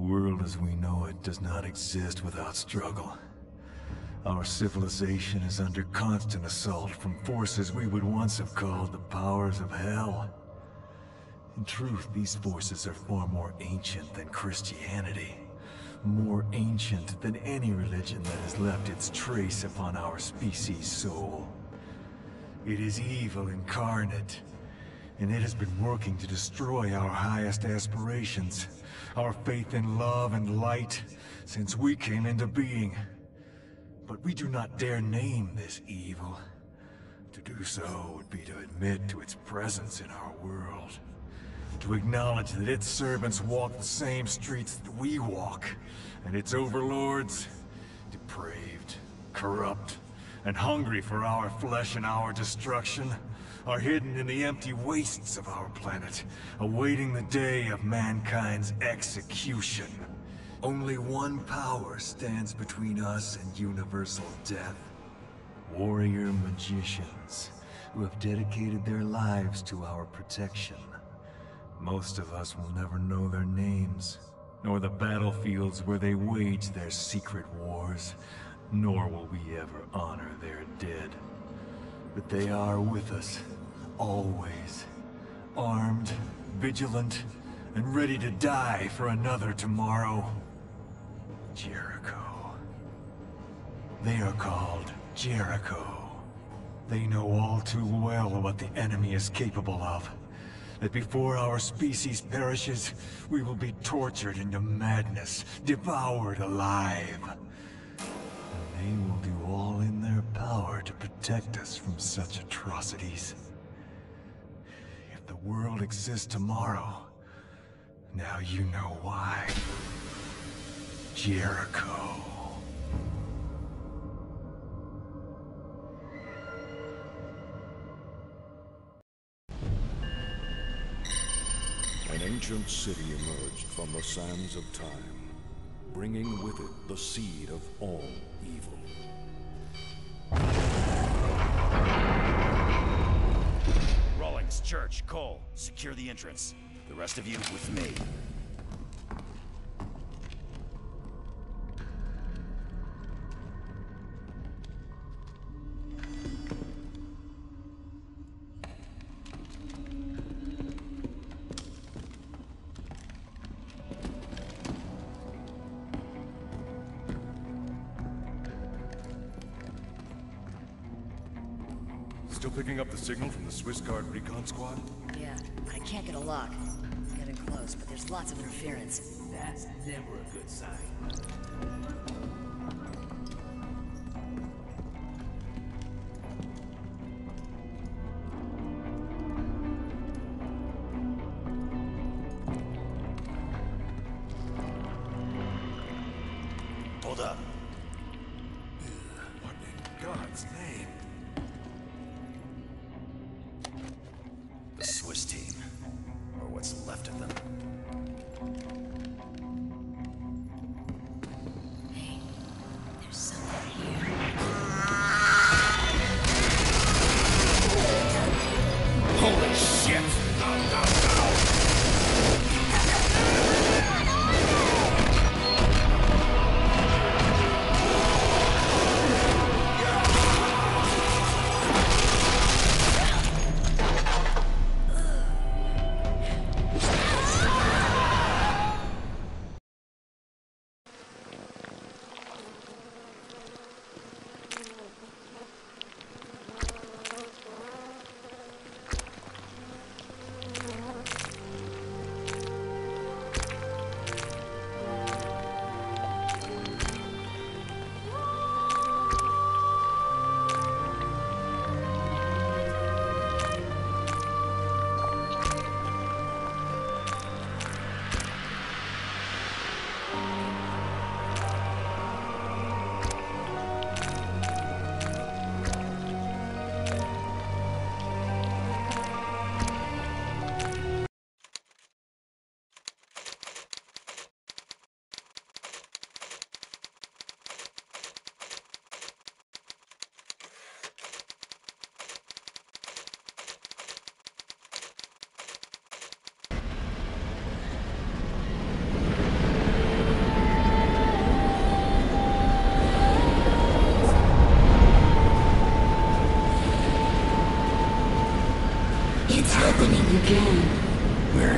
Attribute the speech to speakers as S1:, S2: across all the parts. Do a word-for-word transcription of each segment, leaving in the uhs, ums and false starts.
S1: world as we know it does not exist without struggle. Our civilization is under constant assault from forces we would once have called the powers of hell. In truth, these forces are far more ancient than Christianity. More ancient than any religion that has left its trace upon our species' soul. It is evil incarnate, and it has been working to destroy our highest aspirations, our faith in love and light, since we came into being. But we do not dare name this evil. To do so would be to admit to its presence in our world. To acknowledge that its servants walk the same streets that we walk, and its overlords, depraved, corrupt, and hungry for our flesh and our destruction, are hidden in the empty wastes of our planet, awaiting the day of mankind's execution. Only one power stands between us and universal death. Warrior magicians, who have dedicated their lives to our protection. Most of us will never know their names, nor the battlefields where they wage their secret wars, nor will we ever honor their dead. But they are with us, always, armed, vigilant, and ready to die for another tomorrow. Jericho. They are called Jericho. They know all too well what the enemy is capable of. That before our species perishes, we will be tortured into madness, devoured alive. And they will do all in their power to protect us from such atrocities. If the world exists tomorrow, now you know why. Jericho.
S2: An ancient city emerged from the sands of time, bringing with it the seed of all evil.
S3: Rawlings, Church, Cole, secure the entrance. The rest of you with me.
S4: Still picking up the signal from the Swiss Guard recon squad?
S5: Yeah, but I can't get a lock. I'm getting close, but there's lots of interference.
S6: That's never a good sign.
S3: Hold up.
S4: What in God's name?
S3: The Swiss team. Or what's left of them.
S5: Hey, there's something here.
S3: Holy shit! No, no, no!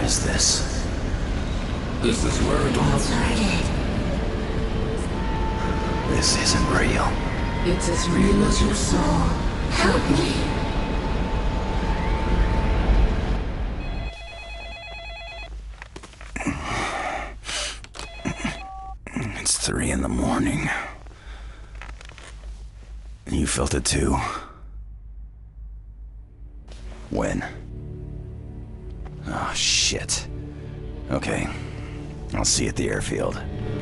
S3: is this?
S6: This is where it all
S7: started.
S3: This isn't real.
S7: It's as real as your soul. Help me.
S3: It's three in the morning. You felt it too? When? Oh, shit. Okay. I'll see you at the airfield.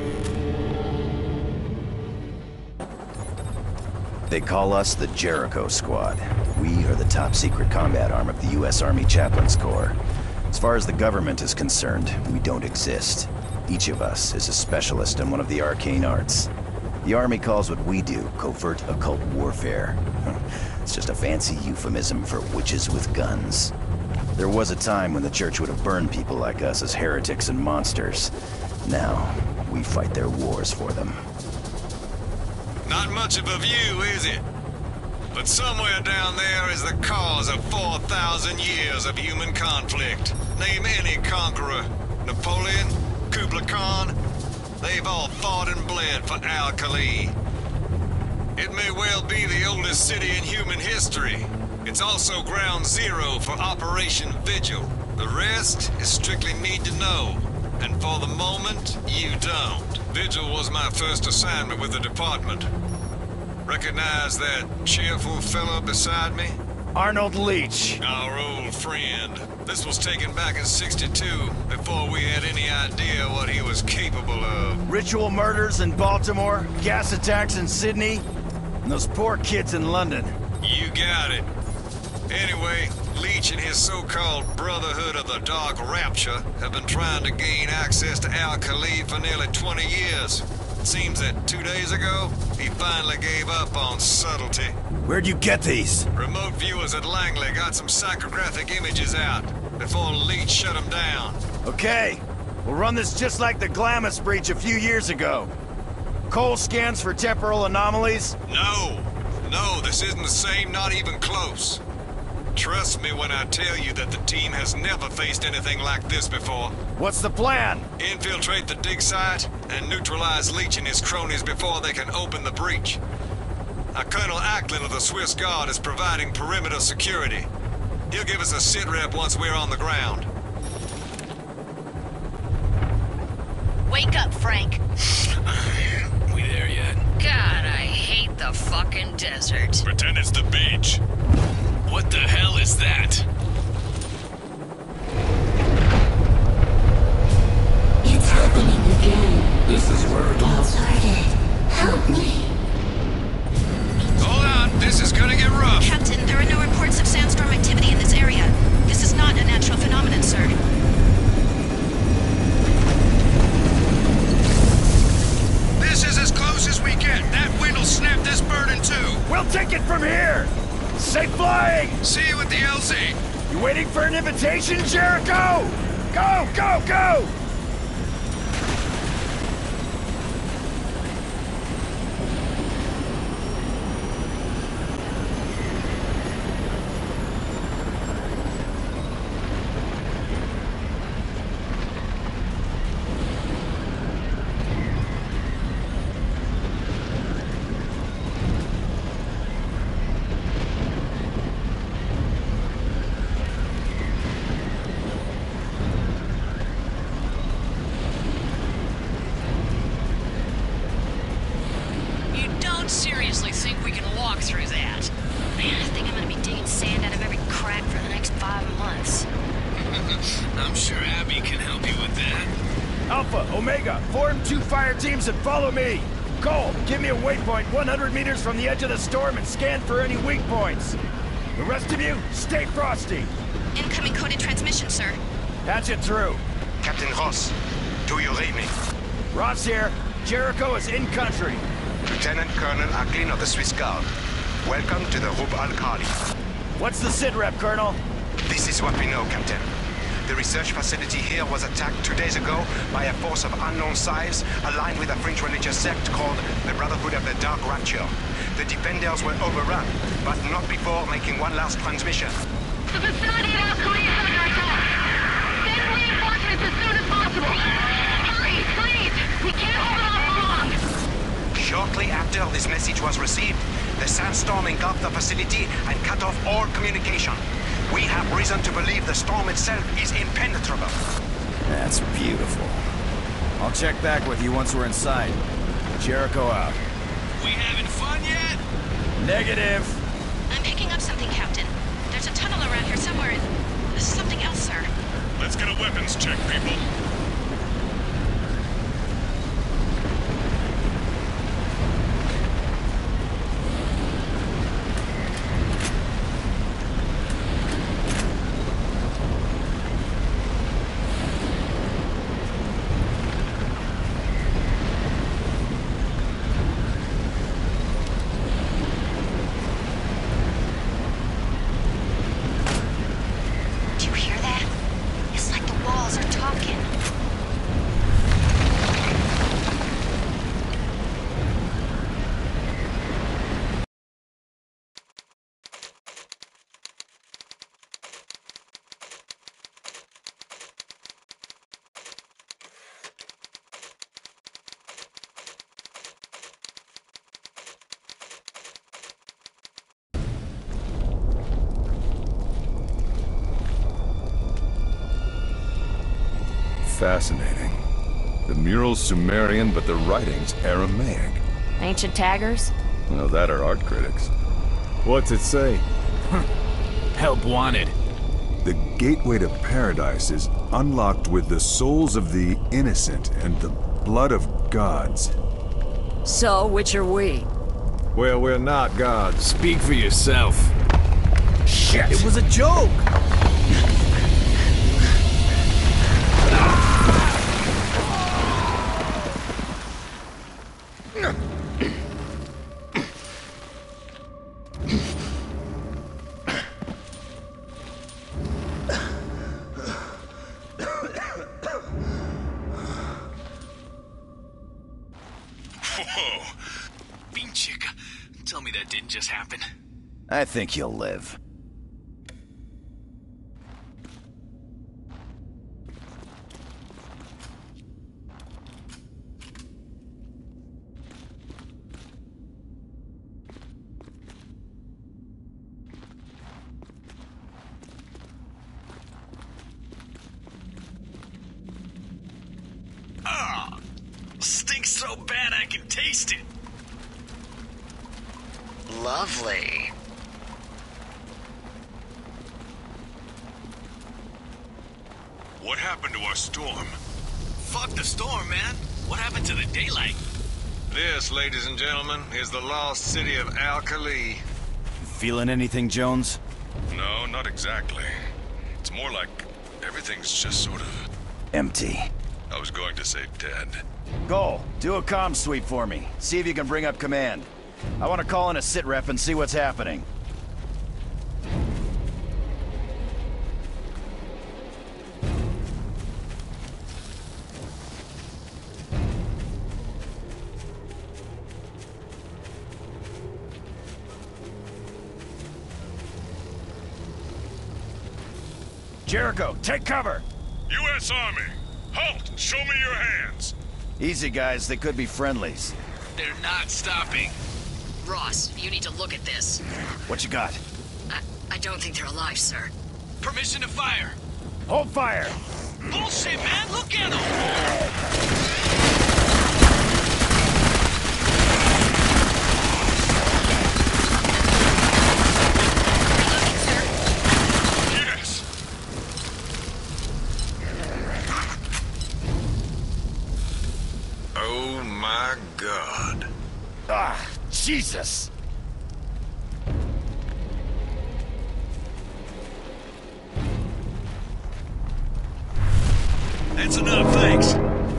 S3: They call us the Jericho Squad. We are the top secret combat arm of the U S Army Chaplains Corps. As far as the government is concerned, we don't exist. Each of us is a specialist in one of the arcane arts. The Army calls what we do covert occult warfare. It's just a fancy euphemism for witches with guns. There was a time when the church would have burned people like us as heretics and monsters. Now, we fight their wars for them.
S8: Not much of a view, is it? But somewhere down there is the cause of four thousand years of human conflict. Name any conqueror. Napoleon, Kublai Khan. They've all fought and bled for Al-Khali. It may well be the oldest city in human history. It's also ground zero for Operation Vigil. The rest is strictly need to know. And for the moment, you don't. Vigil was my first assignment with the department. Recognize that cheerful fellow beside me?
S3: Arnold Leach.
S8: Our old friend. This was taken back in sixty-two, before we had any idea what he was capable of.
S3: Ritual murders in Baltimore, gas attacks in Sydney, and those poor kids in London.
S8: You got it. Anyway, Leach and his so-called Brotherhood of the Dark Rapture have been trying to gain access to Al-Khali for nearly twenty years. It seems that two days ago, he finally gave up on subtlety.
S3: Where'd you get these?
S8: Remote viewers at Langley got some psychographic images out before Leach shut them down.
S3: Okay, we'll run this just like the Glamis breach a few years ago. Cole scans for temporal anomalies?
S8: No, no, this isn't the same, not even close. Trust me when I tell you that the team has never faced anything like this before.
S3: What's the plan?
S8: Infiltrate the dig site and neutralize Leach and his cronies before they can open the breach. Now, Colonel Acklin of the Swiss Guard is providing perimeter security. He'll give us a sit rep once we're on the ground.
S5: Wake up, Frank.
S6: We there yet?
S5: God, I hate the fucking desert.
S8: Pretend it's the beach.
S6: What the hell is that?
S7: It's happening again.
S6: This is where it all
S7: started. Help me.
S8: Hold on, this is gonna get rough.
S9: Captain, there are no reports of sandstorm activity in this area. This is not a natural phenomenon, sir.
S8: This is as close as we get. That wind will snap this bird in two.
S3: We'll take it from here! Safe flying!
S8: See you at the L Z.
S3: You waiting for an invitation, Jericho? Go, go, go!
S9: Seriously think we can walk through that? Man, I think I'm gonna be digging sand out of every crack for the next five months.
S6: I'm sure Abby can help you with that.
S3: Alpha, Omega, form two fire teams and follow me. Cole, give me a waypoint one hundred meters from the edge of the storm and scan for any weak points. The rest of you, stay frosty.
S9: Incoming coded transmission, sir.
S3: Patch it through.
S10: Captain Ross, do you read me?
S3: Ross here. Jericho is in country.
S10: Lieutenant Colonel Acklin of the Swiss Guard. Welcome to the Rub al-Khali.
S3: What's the sit rep, Colonel?
S10: This is what we know, Captain. The research facility here was attacked two days ago by a force of unknown size aligned with a French religious sect called the Brotherhood of the Dark Rapture. The defenders were overrun, but not before making one last transmission.
S7: The facility at Al-Khali is under attack. Send impossible! Hurry, please! We can't hold off long!
S10: Shortly after this message was received, the sandstorm engulfed the facility and cut off all communication. We have reason to believe the storm itself is impenetrable.
S3: That's beautiful. I'll check back with you once we're inside. Jericho out.
S6: We having fun yet?
S3: Negative.
S9: I'm picking up something, Captain. There's a tunnel around here somewhere and... something else, sir.
S4: Let's get a weapons check, people.
S2: Fascinating. The mural's Sumerian, but the writing's Aramaic.
S11: Ancient taggers?
S2: Well, that are art critics.
S1: What's it say?
S6: Help wanted.
S2: The gateway to paradise is unlocked with the souls of the innocent and the blood of gods.
S5: So, which are we?
S1: Well, we're not gods.
S6: Speak for yourself.
S3: Shit!
S6: It was a joke! Whoa. Bean chick. Tell me that didn't just happen.
S3: I think you'll live.
S6: Ah, stinks so bad I can taste it.
S5: Lovely.
S4: What happened to our storm?
S6: Fuck the storm, man. What happened to the daylight?
S8: This, ladies and gentlemen, is the lost city of Al-Khali.
S3: Feeling anything, Jones?
S4: No, not exactly. It's more like everything's just sort of...
S3: Empty.
S4: I was going to say dead.
S3: Cole, do a comm sweep for me. See if you can bring up command. I want to call in a sit rep and see what's happening. Jericho, take cover!
S4: U S Army! Halt! Show me your hands!
S3: Easy, guys. They could be friendlies.
S6: They're not stopping.
S5: Ross, you need to look at this.
S3: What you got?
S5: I, I don't think they're alive, sir.
S6: Permission to fire.
S3: Hold fire!
S6: Bullshit, man! Look at them!
S4: Yes!
S8: Oh my God.
S3: Ah, Jesus!
S6: That's enough, thanks.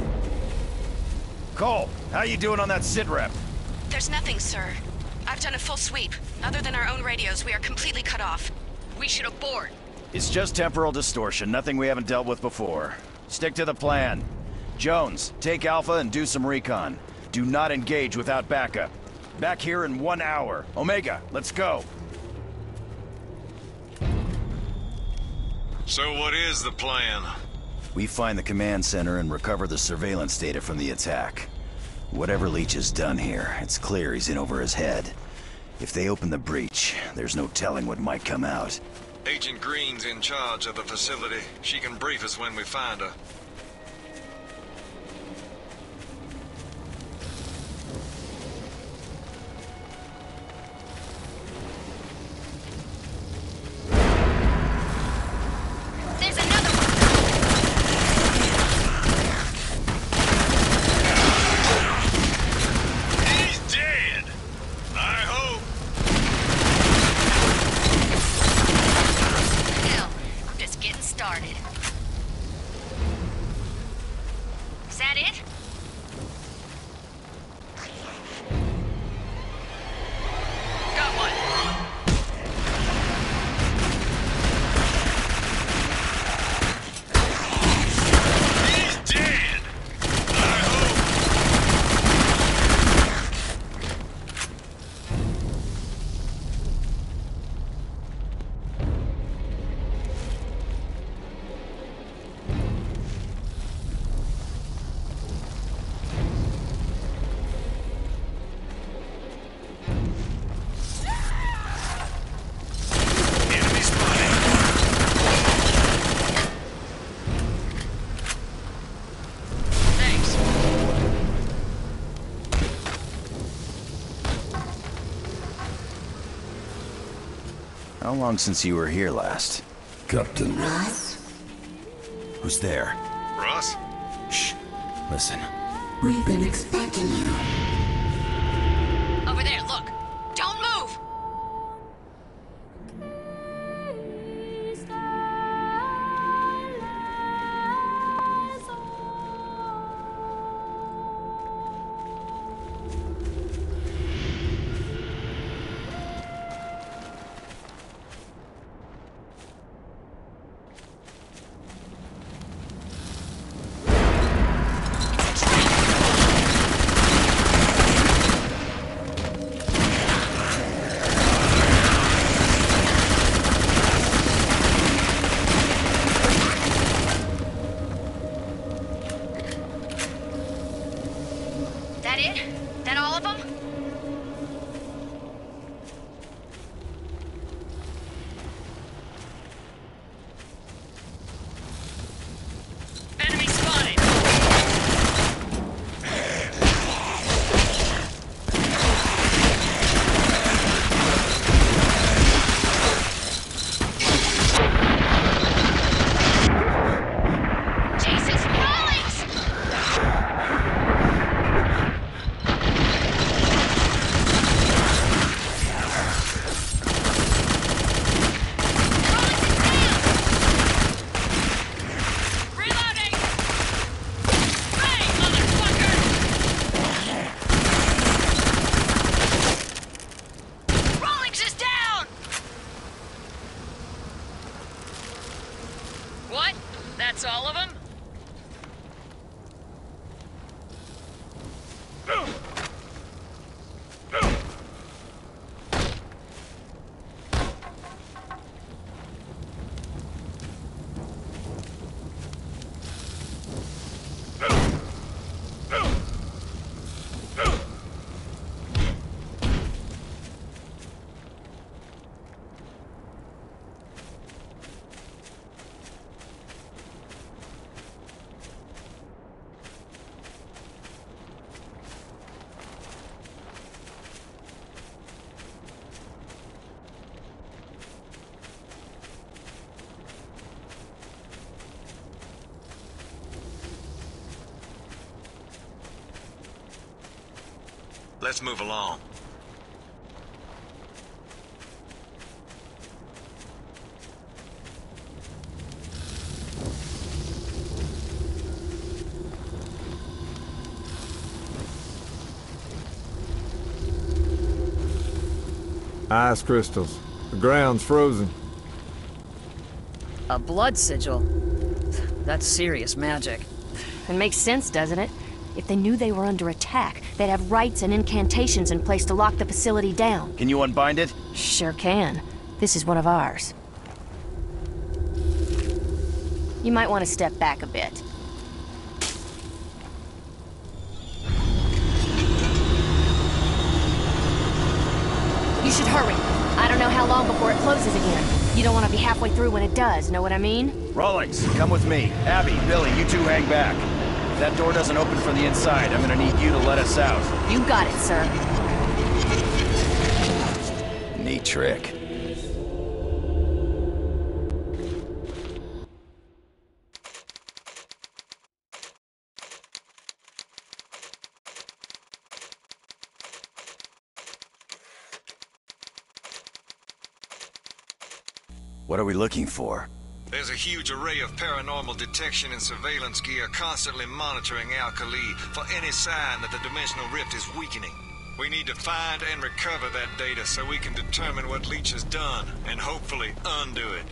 S3: Cole, how you doing on that sit rep?
S9: There's nothing, sir. I've done a full sweep. Other than our own radios, we are completely cut off. We should abort.
S3: It's just temporal distortion, nothing we haven't dealt with before. Stick to the plan. Jones, take Alpha and do some recon. Do not engage without backup. Back here in one hour. Omega, let's go.
S8: So what is the plan?
S3: We find the command center and recover the surveillance data from the attack. Whatever Leach has done here, it's clear he's in over his head. If they open the breach, there's no telling what might come out.
S8: Agent Green's in charge of the facility. She can brief us when we find her.
S3: How long since you were here last?
S11: Captain.
S7: Ross?
S3: Who's there?
S8: Ross?
S3: Shh. Listen.
S7: We've been expecting you.
S9: Over there, look. Don't move! That's all of them?
S8: Let's move along.
S12: Ice crystals. The ground's frozen.
S5: A blood sigil? That's serious magic.
S9: It makes sense, doesn't it? If they knew they were under attack, they'd have rites and incantations in place to lock the facility down.
S3: Can you unbind it?
S9: Sure can. This is one of ours. You might want to step back a bit. You should hurry. I don't know how long before it closes again. You don't want to be halfway through when it does, know what I mean?
S3: Rawlings, come with me. Abby, Billy, you two hang back. If that door doesn't open from the inside, I'm gonna need you to let us out.
S9: You got it, sir.
S3: Neat trick. What are we looking for?
S8: There's a huge array of paranormal detection and surveillance gear constantly monitoring Alkali for any sign that the dimensional rift is weakening. We need to find and recover that data so we can determine what Leech has done and hopefully undo it.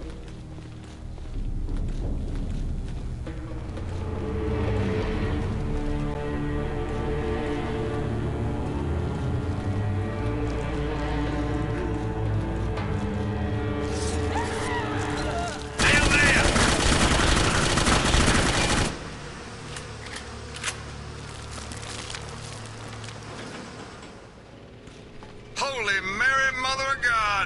S8: Holy Mary, Mother of God!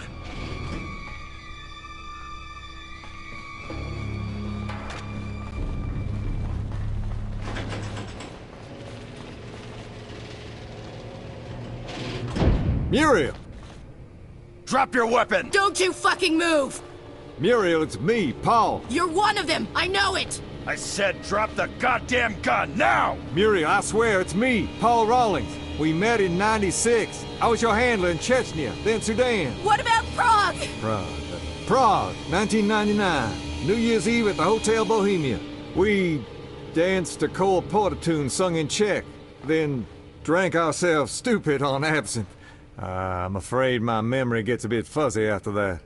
S12: Muriel!
S3: Drop your weapon!
S11: Don't you fucking move!
S12: Muriel, it's me, Paul.
S11: You're one of them! I know it!
S3: I said drop the goddamn gun, now!
S12: Muriel, I swear it's me, Paul Rawlings. We met in ninety-six. I was your handler in Chechnya, then Sudan.
S11: What about Prague?
S12: Prague. Prague, nineteen ninety-nine. New Year's Eve at the Hotel Bohemia. We danced a Cole Porter tune sung in Czech, then drank ourselves stupid on absinthe. Uh, I'm afraid my memory gets a bit fuzzy after that.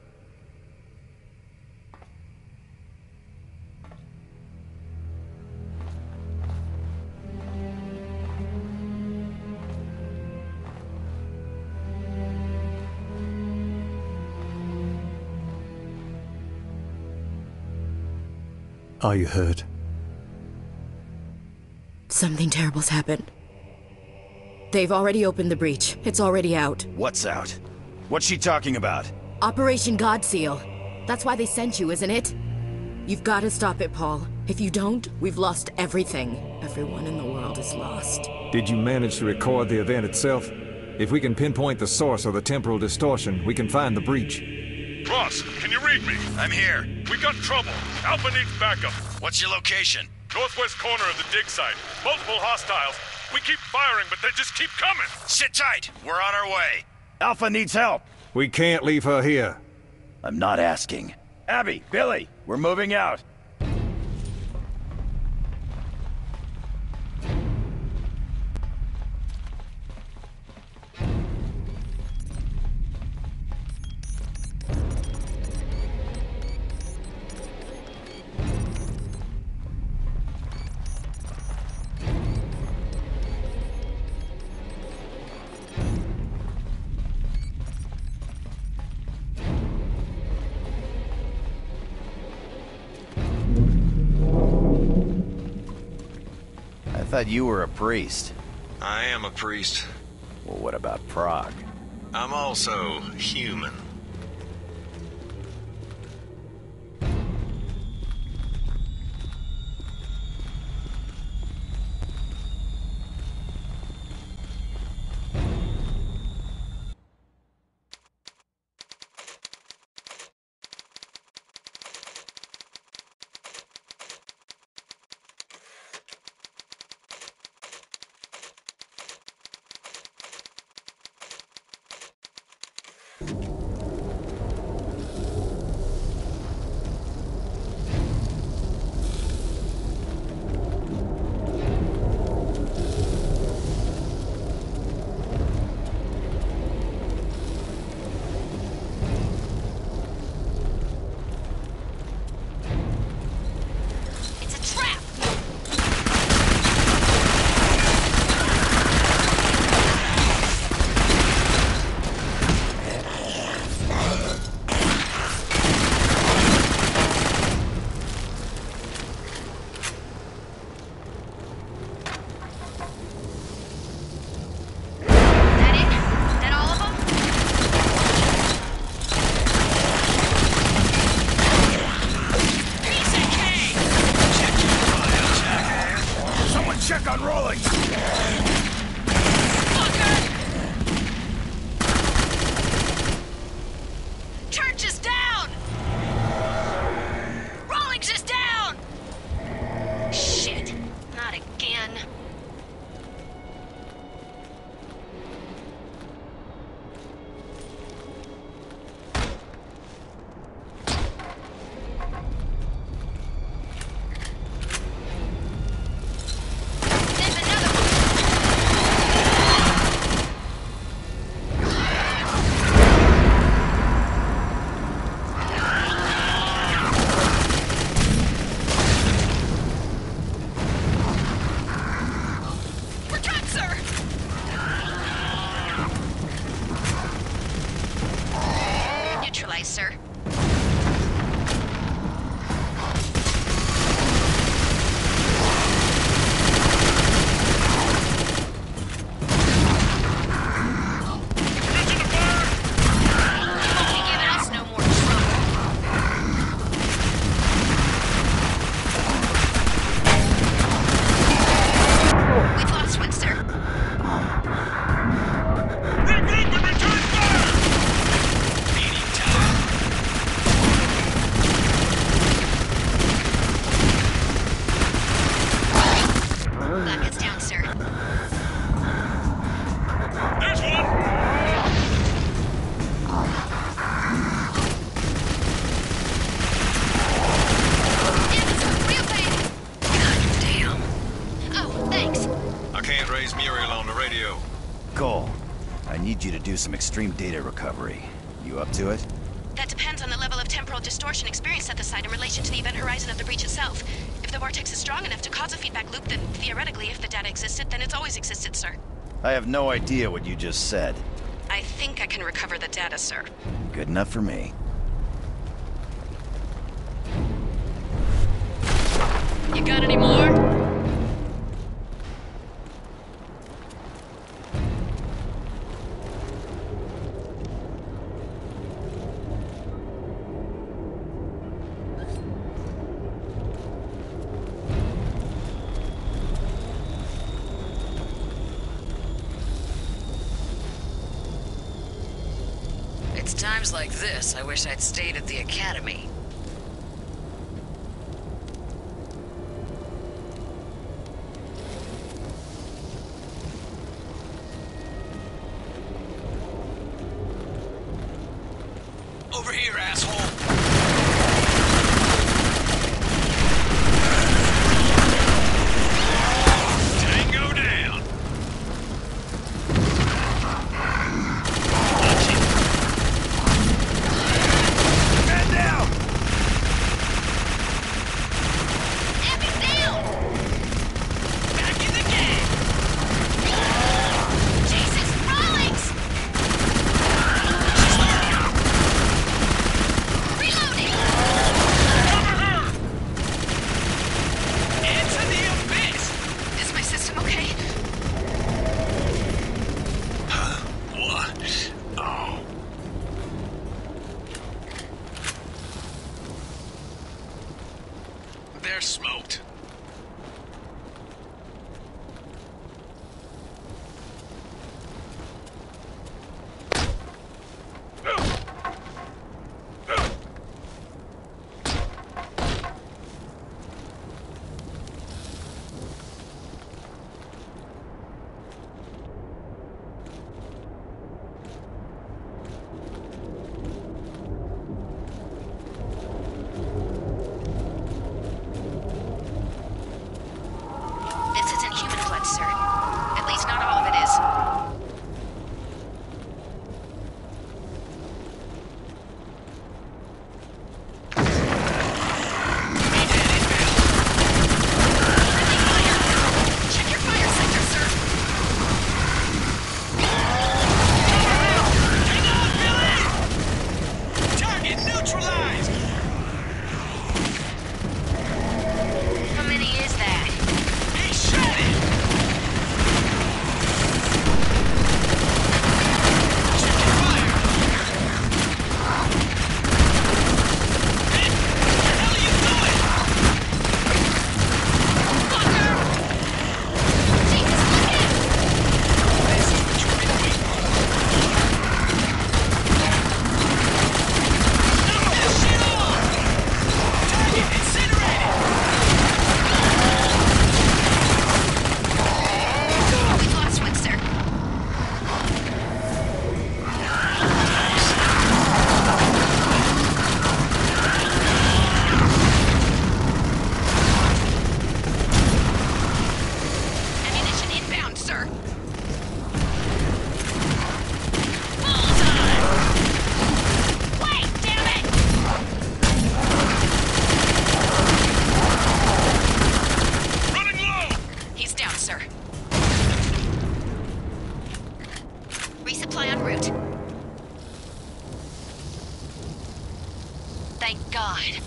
S1: Are you hurt?
S11: Something terrible's happened. They've already opened the breach. It's already out.
S3: What's out? What's she talking about?
S11: Operation Godseal. That's why they sent you, isn't it? You've got to stop it, Paul. If you don't, we've lost everything. Everyone in the world is lost.
S12: Did you manage to record the event itself? If we can pinpoint the source of the temporal distortion, we can find the breach.
S13: Ross, can you read me?
S3: I'm here.
S13: We got trouble. Alpha needs backup.
S3: What's your location?
S13: Northwest corner of the dig site. Multiple hostiles. We keep firing, but they just keep coming.
S3: Sit tight. We're on our way. Alpha needs help.
S12: We can't leave her here.
S3: I'm not asking. Abby, Billy, we're moving out. I thought you were a priest.
S8: I am a priest.
S3: Well, what about Prague?
S8: I'm also human.
S3: I need you to do some extreme data recovery. You up to it?
S9: That depends on the level of temporal distortion experienced at the site in relation to the event horizon of the breach itself. If the vortex is strong enough to cause a feedback loop, then theoretically, if the data existed, then it's always existed, sir.
S3: I have no idea what you just said.
S9: I think I can recover the data, sir.
S3: Good enough for me.
S9: You got any more?
S5: It's times like this I wish I'd stayed at the academy.
S6: Over here, asshole! Tango down! Man down!
S7: Epic down!
S6: Back in the game!
S7: Jesus, Rawlings! Reloading!
S6: Cover her! Into the abyss!
S9: Is my system okay?
S6: Huh? What? Oh. They're smoked.
S9: This isn't human blood, sir. At least not all of it is. Check your fire sector, sir.
S6: Hang on, Billy! Target neutralized!
S9: How many is that?
S6: He shot it! Check your fire! Hey, what the hell are you doing?
S7: Fucker! Jesus, look at!
S6: This is what you've been waiting for. Knock this shit off! Target incinerated!
S9: We've lost one, sir. Ammunition inbound, sir.
S7: Bullseye! Wait, damn it!
S6: Running low!
S9: He's down, sir. Resupply en route. Thank God.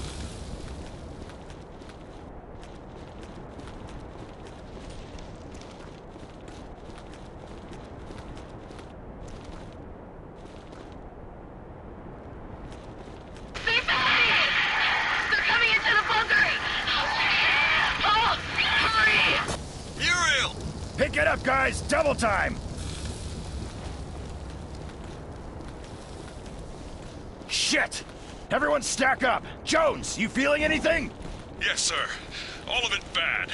S7: They found me! They're coming into the bunker! Oh, hurry!
S6: Muriel!
S10: Pick it up, guys! Double time! Shit! Everyone stack up! Jones, you feeling anything?
S4: Yes, sir. All of it bad.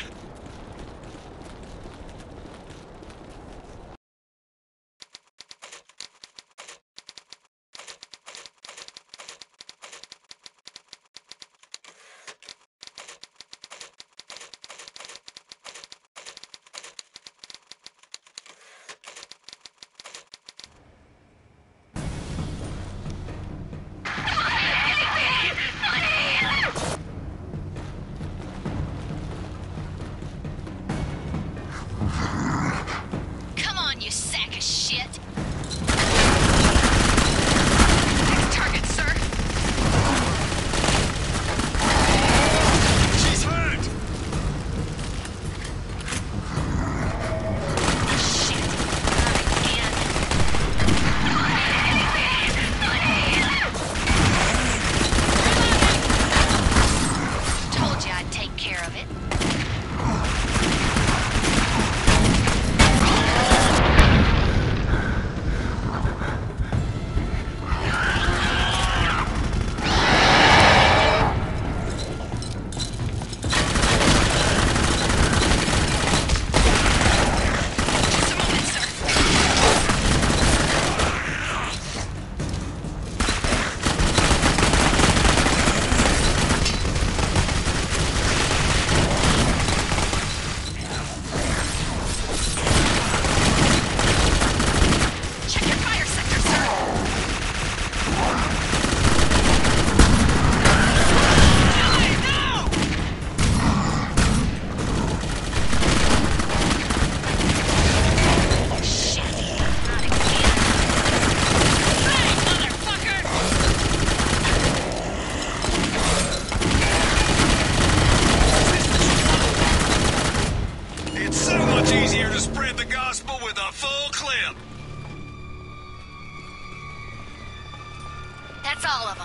S7: That's all of them.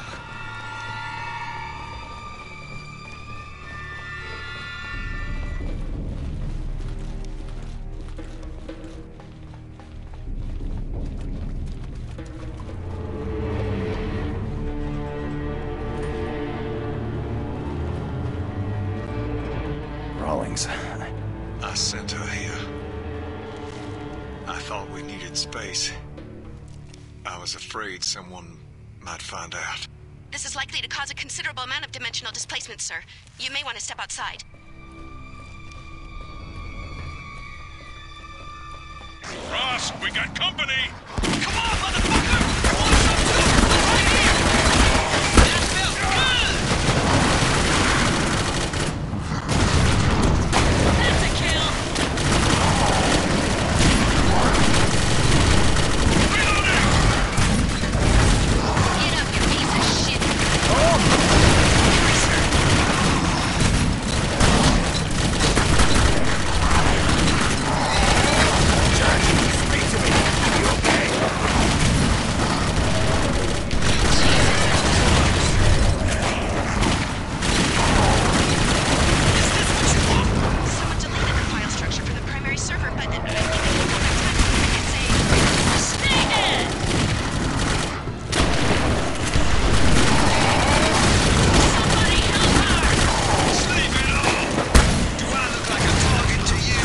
S3: Rawlings.
S8: I sent her here. I thought we needed space. I was afraid someone might find out.
S9: This is likely to cause a considerable amount of dimensional displacement, sir. You may want to step outside.
S13: Ross, we got company!
S6: Come on, motherfucker! You want some too? Right here! That felt good! That's a kill!
S9: Get up, you piece of shit! Someone deleted the file structure from the primary server, but maybe they can go back time and say, stay dead!
S6: Somebody help her! Sleep it all! Do I look like a target to you?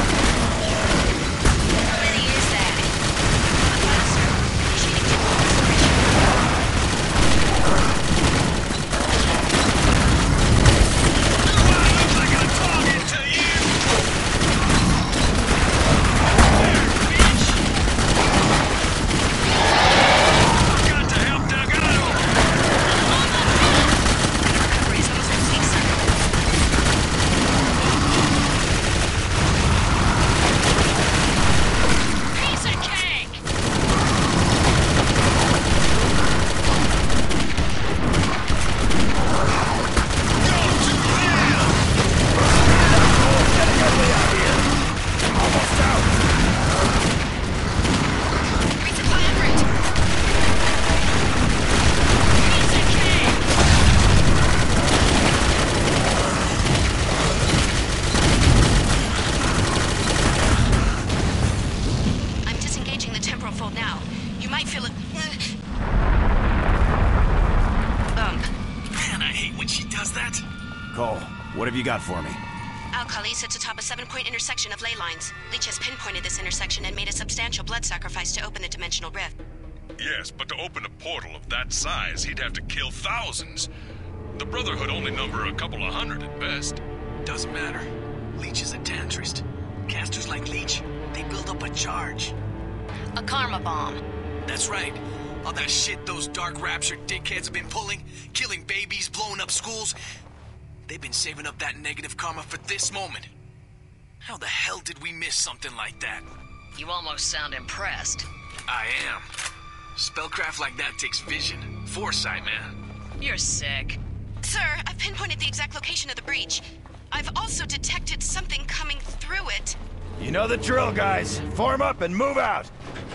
S9: How many is that? On file, sir. Initiating temporal restoration.
S6: Do I look like a target to you? There, bitch! I got to help Delgado!
S9: Recovery is almost complete, sir.
S7: Piece of cake!
S9: Resupply en route.
S7: Piece of cake!
S9: I'm disengaging the temporal fold now. You might feel a... bump.
S6: Man, I hate when she does that.
S3: Cole, what have you got for me?
S9: Alkali sits atop a seven-point intersection of ley lines. Leech has pinpointed this intersection and made a substantial blood sacrifice to open the dimensional rift.
S13: Yes, but to open a portal of that size, he'd have to kill thousands. The Brotherhood only number a couple of hundred at best.
S6: Doesn't matter. Leech is a tantrist. Casters like Leech, they build up a charge.
S7: A karma bomb.
S6: That's right. All that shit those Dark Rapture dickheads have been pulling, killing babies, blowing up schools. They've been saving up that negative karma for this moment. How the hell did we miss something like that?
S7: You almost sound impressed.
S6: I am. Spellcraft like that takes vision. Foresight, man.
S7: You're sick.
S9: Sir, I've pinpointed the exact location of the breach. I've also detected something coming through it.
S3: You know the drill, guys. Form up and move out.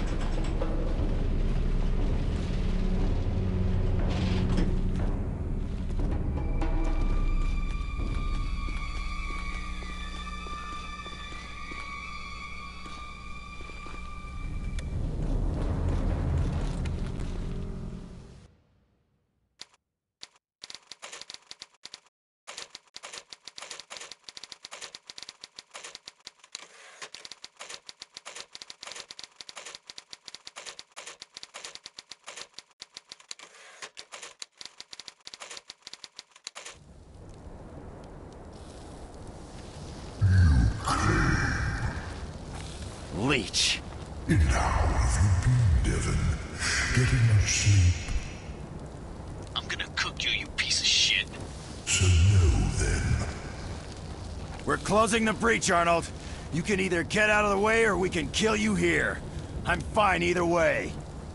S3: Leech.
S14: And how have you been, Devon? Getting much sleep?
S6: I'm gonna cook you, you piece of shit.
S14: So no, then.
S3: We're closing the breach, Arnold. You can either get out of the way or we can kill you here. I'm fine either way.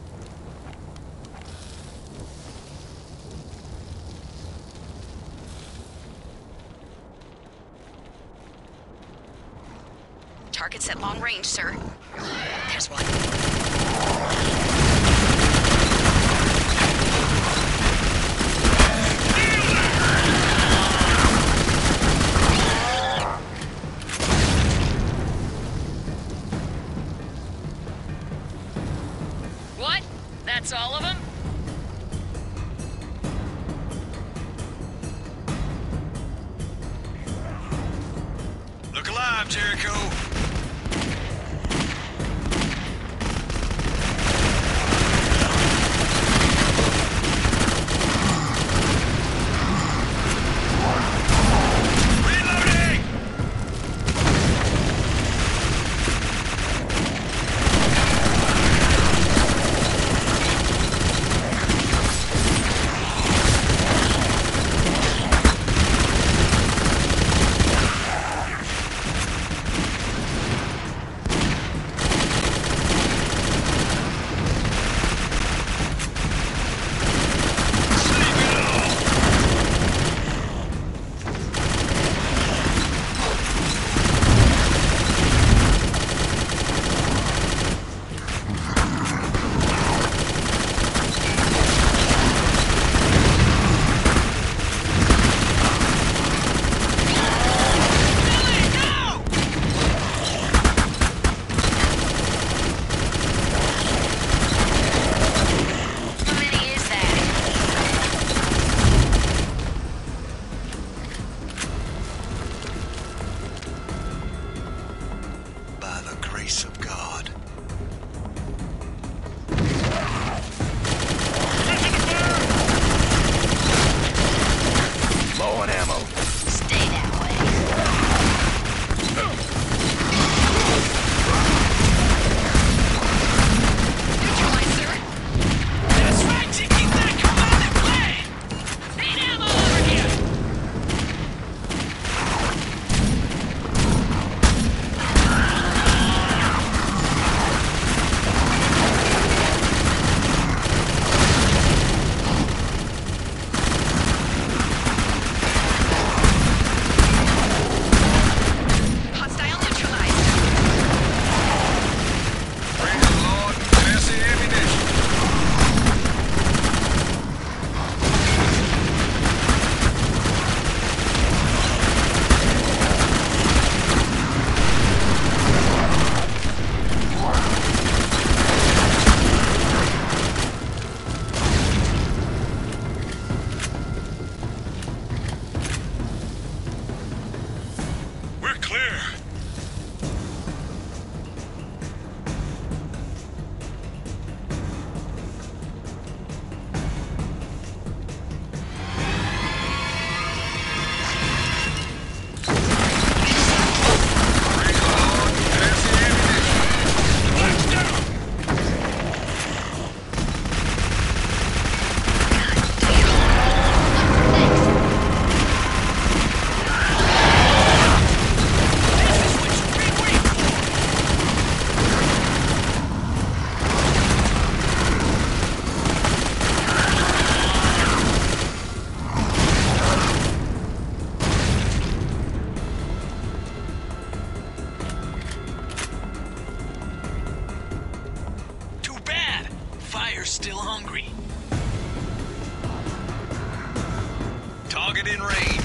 S9: Targets at long range, sir. There's one.
S15: What? That's all of them?
S8: Look alive, Jericho!
S6: Still hungry. Target in range.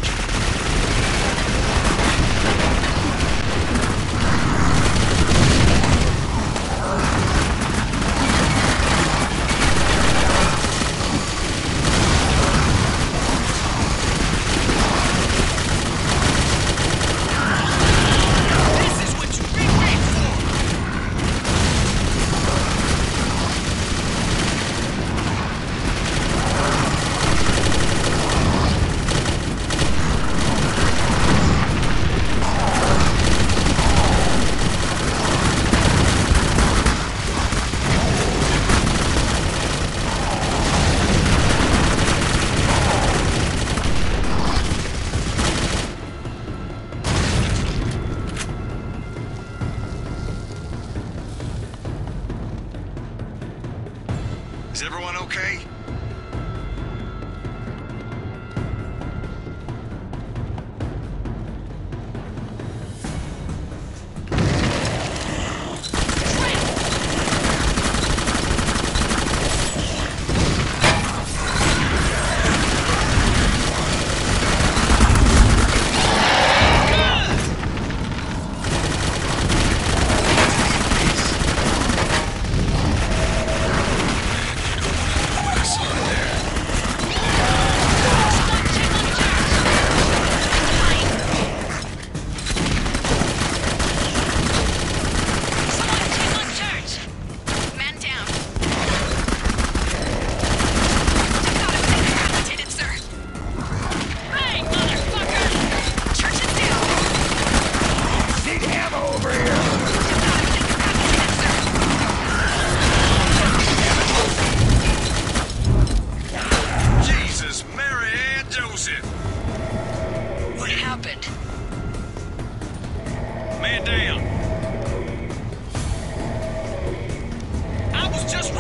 S8: Is everyone okay?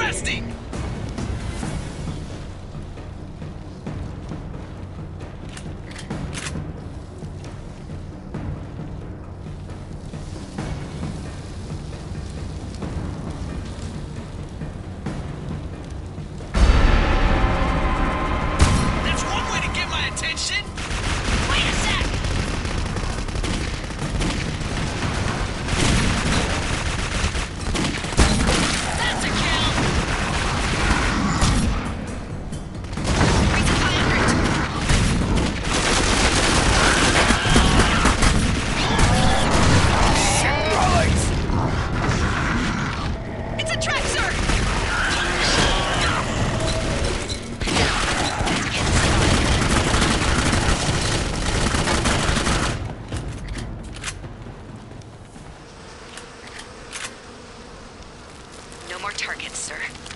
S6: blasting! That's one way to get my attention! Wait a sec! That's a kill! It's a traxer!
S9: No more targets, sir.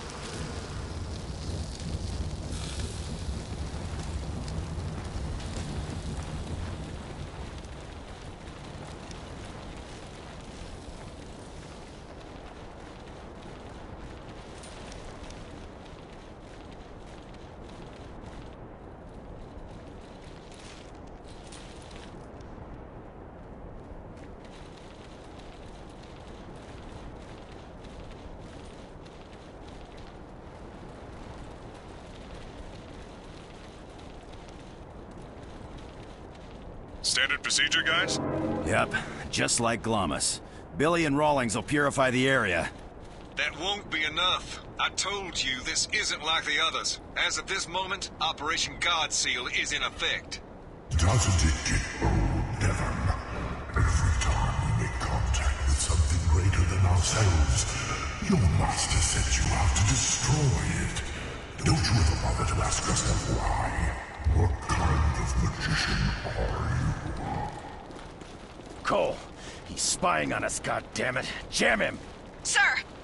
S13: Standard procedure, guys?
S3: Yep, just like Glamis. Billy and Rawlings will purify the area.
S8: That won't be enough. I told you this isn't like the others. As of this moment, Operation God Seal is in effect.
S14: Doesn't it get old, Devon? Every time we make contact with something greater than ourselves, your master sets you out to destroy it. Don't you ever bother to ask yourself why? What kind of magician are you?
S3: Cole, he's spying on us, goddammit. Jam him!
S9: Sir!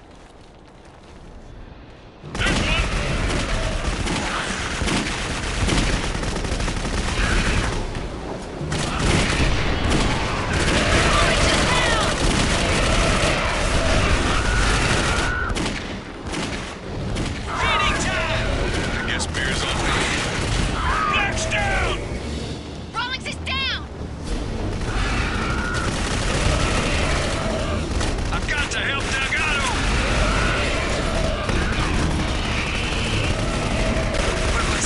S13: I guess beer's on me. Black's down!
S9: Rawlings is down!
S13: I've got to help Delgado!
S9: Where was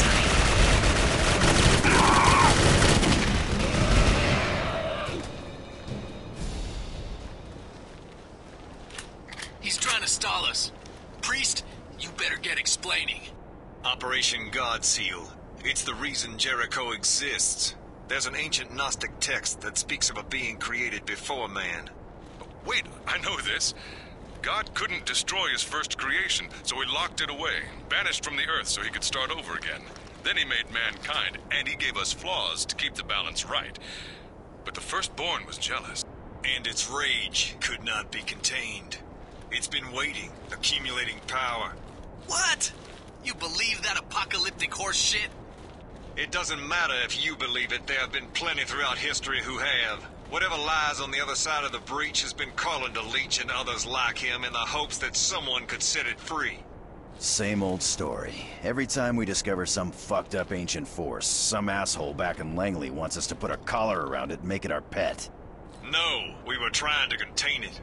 S6: He's trying to stall us. Priest, you better get explaining.
S8: Operation God Seal. It's the reason Jericho exists. There's an ancient Gnostic text that speaks of a being created before man.
S13: Wait, I know this. God couldn't destroy his first creation, so he locked it away, banished from the earth so he could start over again. Then he made mankind, and he gave us flaws to keep the balance right. But the firstborn was jealous.
S8: And its rage could not be contained. It's been waiting, accumulating power.
S6: What? You believe that apocalyptic horse shit?
S8: It doesn't matter if you believe it, there have been plenty throughout history who have. Whatever lies on the other side of the breach has been calling to Leech and others like him in the hopes that someone could set it free.
S3: Same old story. Every time we discover some fucked up ancient force, some asshole back in Langley wants us to put a collar around it and make it our pet.
S8: No, we were trying to contain it.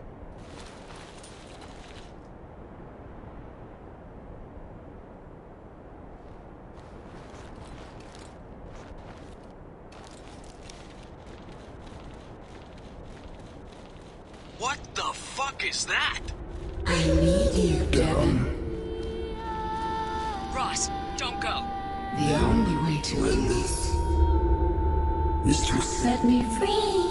S6: What the fuck is that?
S7: I need you, Devon.
S9: Ross, don't go.
S7: The only way to end this is to set me free.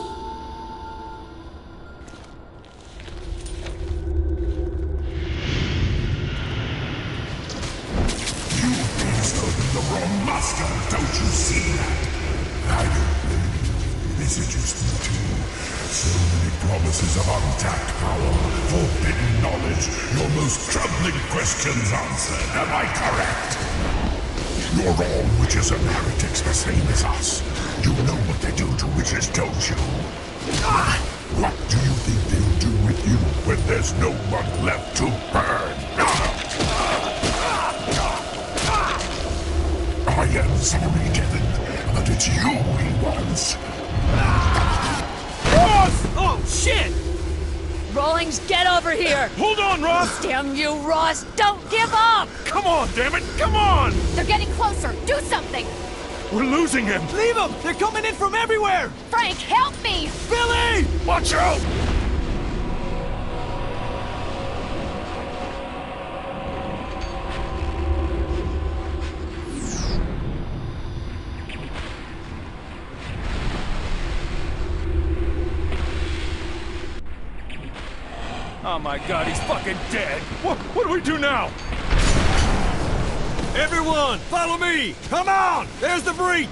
S14: You've been serving the wrong master, don't you see that? I don't blame you. This seduced me too. So many promises of untapped power, forbidden knowledge, your most troubling questions answered. Am I correct? You're all witches and heretics the same as us. You know what they do to witches, don't you? Ah! What do you think they'll do with you when there's no one left to burn? Ah! sorry, Kevin, but it's you he wants.
S15: Ross! Oh, shit!
S5: Rawlings, get over here!
S15: Hold on, Ross!
S5: Damn you, Ross! Don't give up!
S15: Come on, damn it! Come on!
S11: They're getting closer! Do something!
S15: We're losing him!
S6: Leave him! They're coming in from everywhere!
S11: Frank, help me!
S15: Billy! Watch out! Oh my god, he's fucking dead! What, what do we do now?
S12: Everyone, follow me! Come on! There's the breach!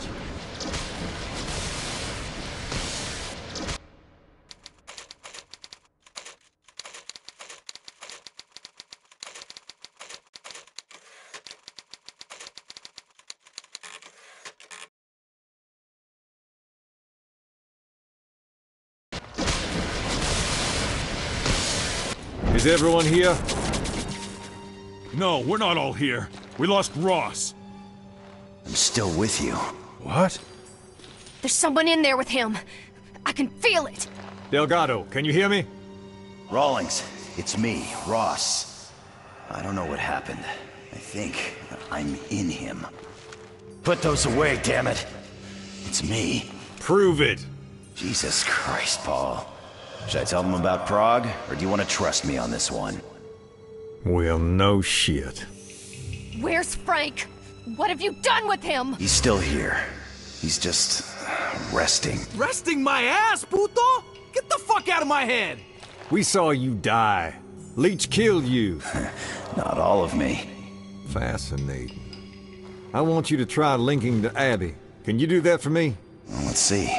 S12: Is everyone here?
S15: No, we're not all here. We lost Ross.
S3: I'm still with you.
S15: What?
S11: There's someone in there with him. I can feel it.
S12: Delgado, can you hear me?
S3: Rawlings, it's me, Ross. I don't know what happened. I think I'm in him. Put those away, damn it. It's me.
S12: Prove it.
S3: Jesus Christ, Paul. Should I tell them about Prague, or do you want to trust me on this one?
S12: Well, no shit.
S11: Where's Frank? What have you done with him?
S3: He's still here. He's just... resting.
S6: Resting my ass, puto? Get the fuck out of my head!
S12: We saw you die. Leech killed you.
S3: Not all of me.
S12: Fascinating. I want you to try linking to Abby. Can you do that for me?
S3: Well, let's see.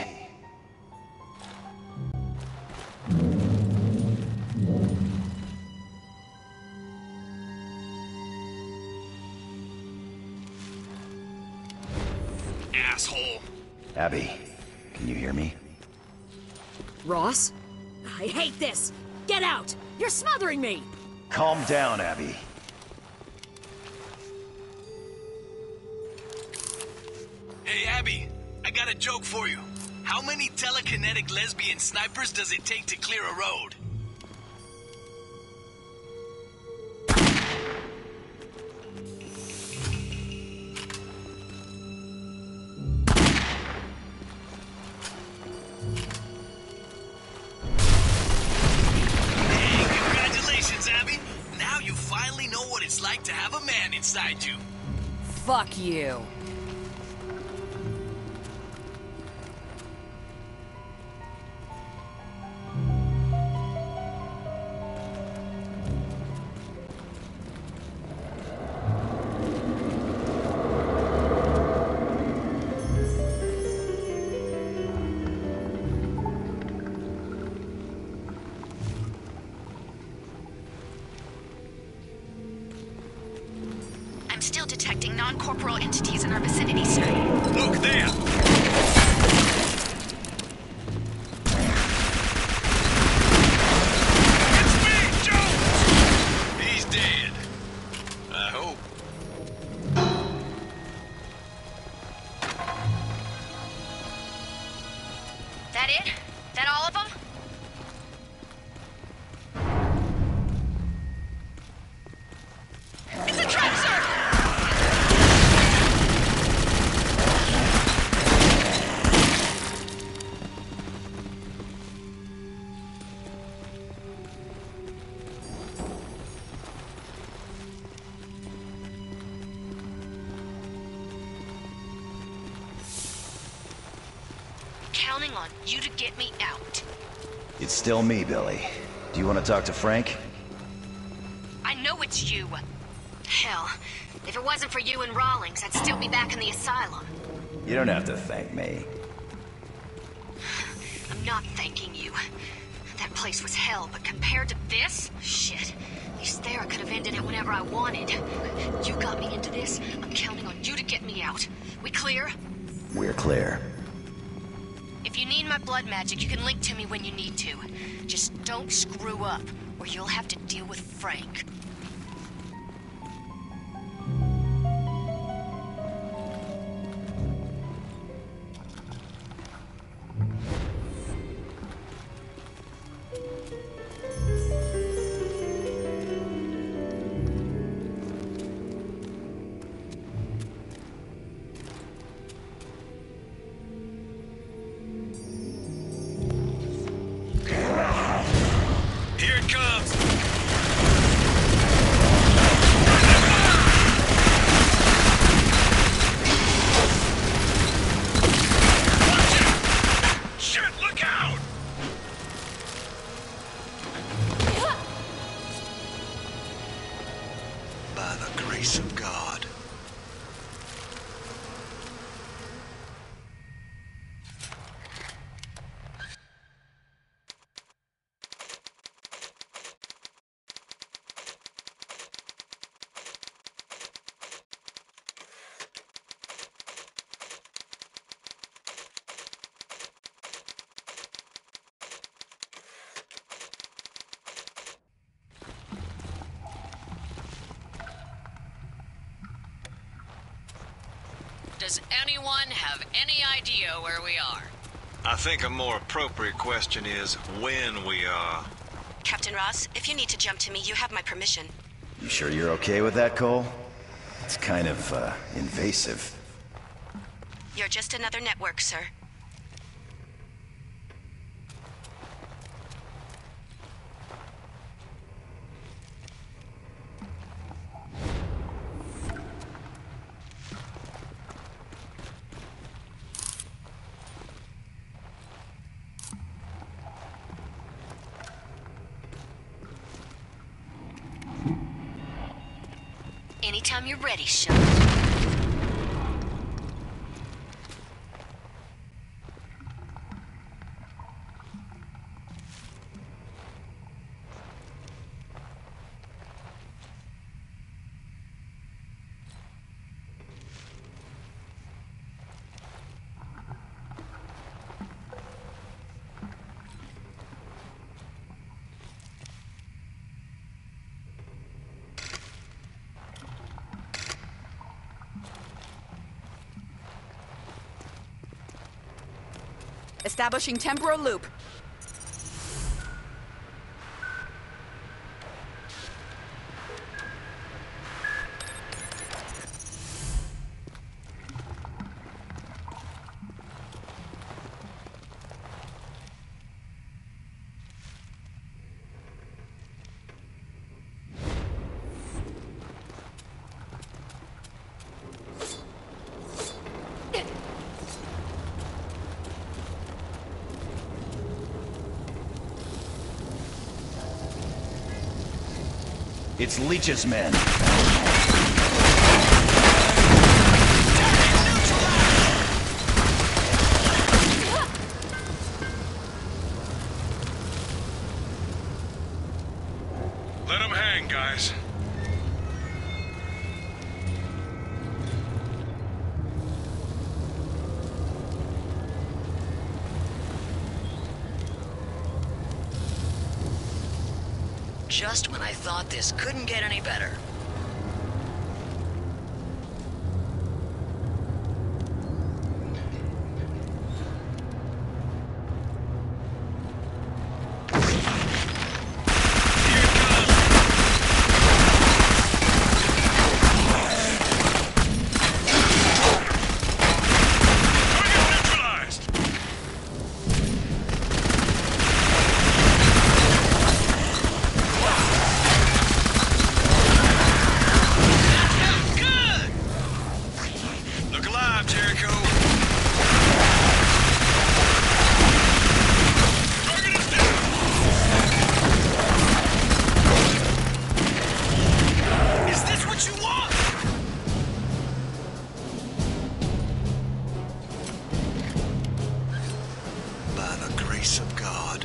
S6: Asshole.
S3: Abby, can you hear me?
S5: Ross? I hate this! Get out! You're smothering me!
S3: Calm down, Abby.
S6: Hey, Abby, I got a joke for you. How many telekinetic lesbian snipers does it take to clear a road? Hey, congratulations, Abby. Now you finally know what it's like to have a man inside you.
S5: Fuck you.
S9: I'm still detecting non-corporeal entities in our vicinity, sir.
S6: Look there! It's me, Jones! He's dead. I hope.
S9: That it? That all of them? It's a trap, sir! Counting on you to get me out.
S3: It's still me, Billy. Do you want to talk to Frank?
S9: I know it's you. Hell, if it wasn't for you and Rawlings, I'd still be back in the asylum.
S3: You don't have to thank me.
S9: I'm not thanking you. That place was hell, but compared to this, shit. At least there I could have ended it whenever I wanted. You got me into this, I'm counting on you to get me out. We clear?
S3: We're clear.
S9: If you need my blood magic, you can link to me when you need to. Just don't screw up, or you'll have to deal with Frank.
S16: Does anyone have any idea where we are?
S8: I think a more appropriate question is when we are.
S17: Captain Ross, if you need to jump to me, you have my permission.
S3: You sure you're okay with that, Cole? It's kind of, uh, invasive.
S17: You're just another network, sir.
S9: Anytime you're ready, Sean.
S18: Establishing temporal loop.
S3: It's Leech's men.
S13: Let him hang, guys.
S16: Just when I thought this couldn't get any better.
S8: Jericho!
S6: Is this what you want?
S8: By the grace of God.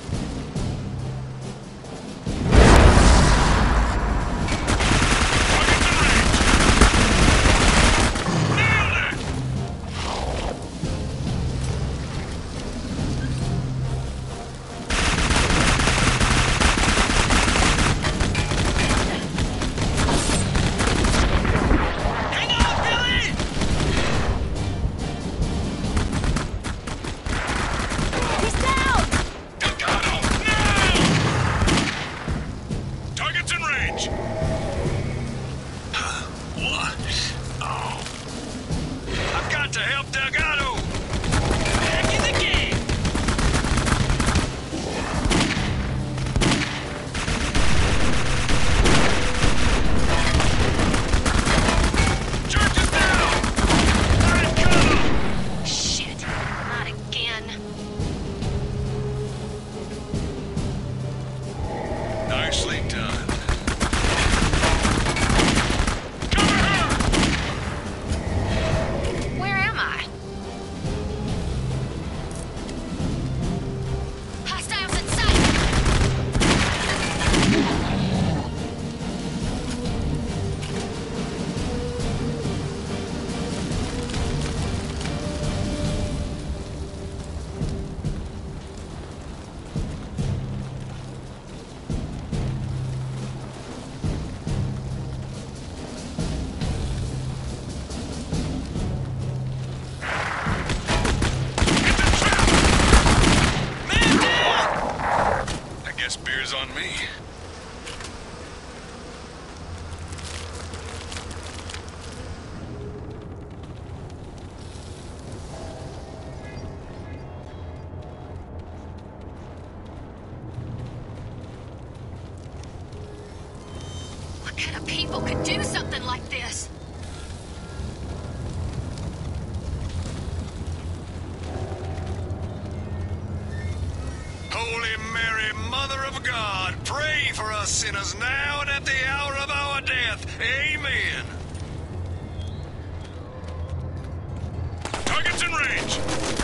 S13: Nicely done.
S9: Where am I? people could do something like this?
S8: Holy Mary, Mother of God, pray for us sinners now and at the hour of our death. Amen.
S13: Target's in range.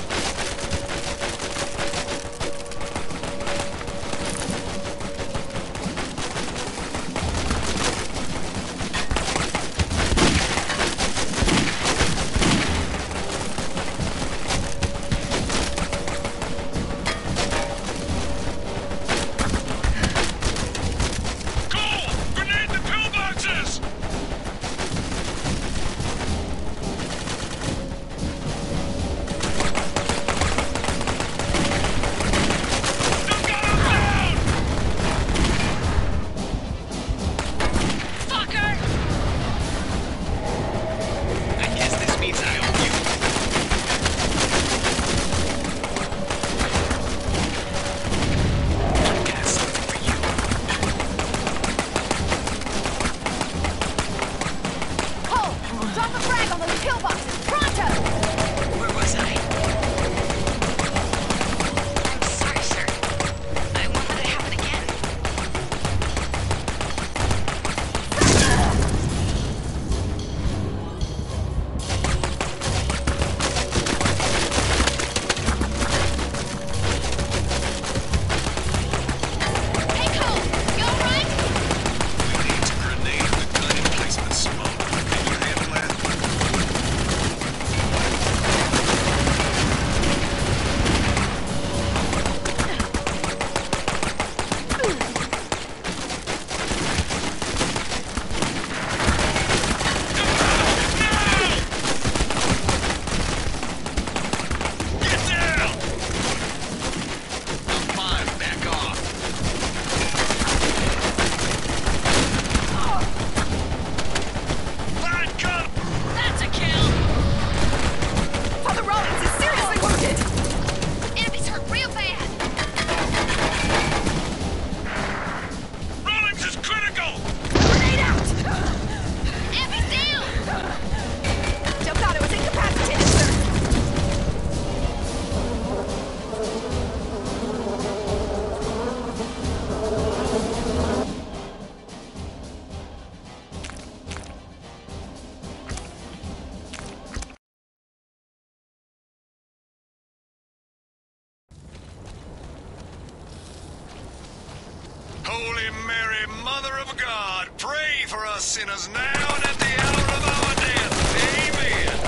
S8: Holy Mary, Mother of God, pray for us sinners now and at the hour of our death. Amen.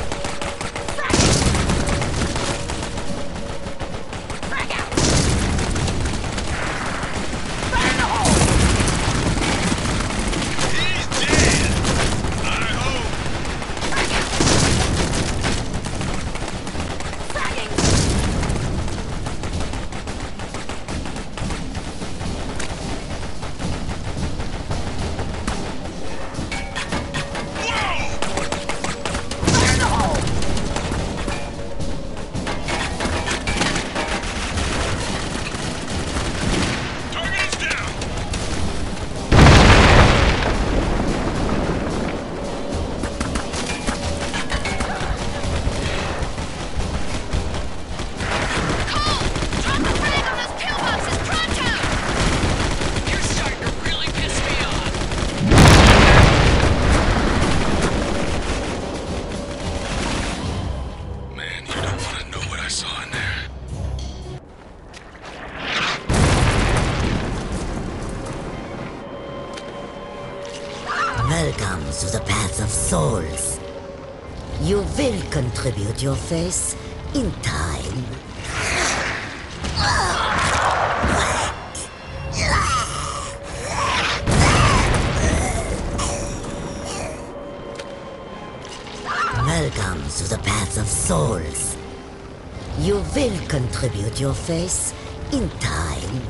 S9: Frag out!
S8: Fire in the hole! He's dead! I hope.
S9: Frag out! Fragging!
S19: Welcome to the path of souls. You will contribute your face in time. Welcome to the path of souls. You will contribute your face in time.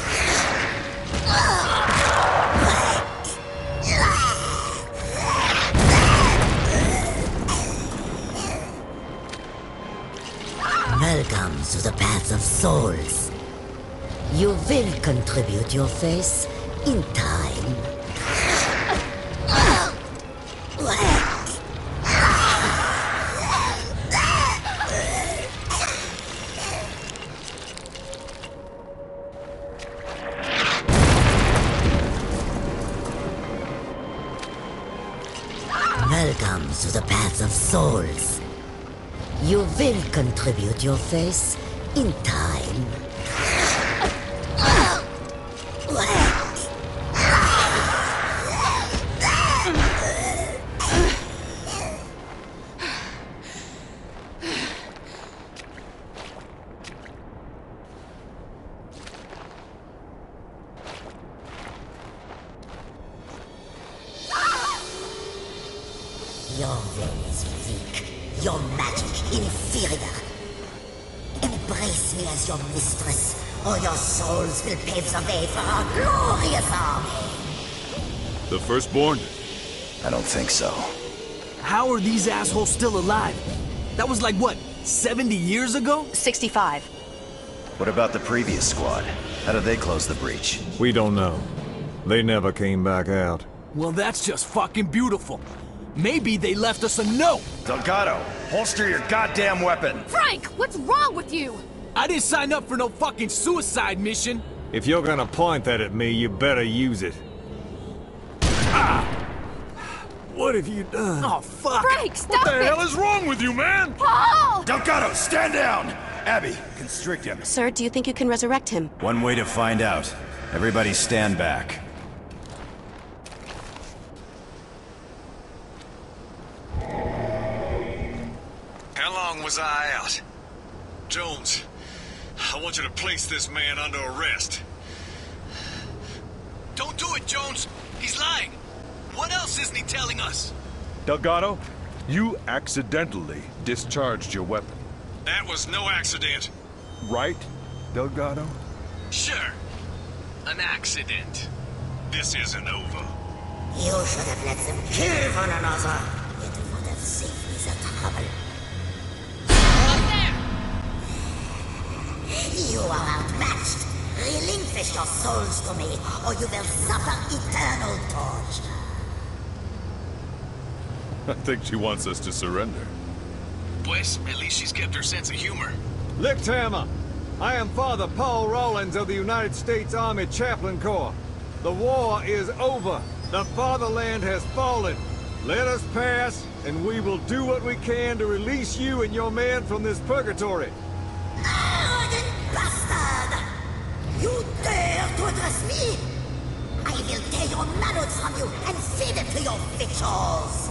S19: Welcome to the path of souls. You will contribute your face in time. Welcome to the path of souls. You will contribute your face in time. Your will is weak, your magic inferior. Embrace me as your mistress, or your souls will pave the way for our glorious army.
S4: The Firstborn?
S3: I don't think so.
S6: How are these assholes still alive? That was like, what, seventy years ago?
S18: sixty-five.
S3: What about the previous squad? How did they close the breach?
S12: We don't know. They never came back out.
S6: Well, that's just fucking beautiful. Maybe they left us a note.
S3: Delgado, holster your goddamn weapon.
S9: Frank, what's wrong with you?
S6: I didn't sign up for no fucking suicide mission.
S12: If you're gonna point that at me, you better use it. Ah! What have you done?
S6: Oh, fuck.
S9: Frank, stop
S13: What the
S9: it!
S13: hell is wrong with you, man?
S9: Paul!
S3: Delgado, stand down! Abby, constrict him.
S17: Sir, do you think you can resurrect him?
S3: One way to find out. Everybody stand back.
S8: How long was I out? Jones, I want you to place this man under arrest.
S6: Don't do it, Jones. He's lying. What else isn't he telling us?
S13: Delgado, you accidentally discharged your weapon.
S8: That was no accident.
S13: Right, Delgado?
S6: Sure. An accident.
S8: This isn't over.
S19: You should have let them kill one another. It would have saved me the trouble. You are outmatched. Relinquish your souls to me, or you will suffer eternal torture.
S13: I think she wants us to surrender.
S6: Pues, at least she's kept her sense of humor.
S12: Lichthammer, I am Father Paul Rollins of the United States Army Chaplain Corps. The war is over. The fatherland has fallen. Let us pass, and we will do what we can to release you and your men from this purgatory.
S19: Arrogant bastard! You dare to address me? I will tear your manhood from you and feed it to your victuals!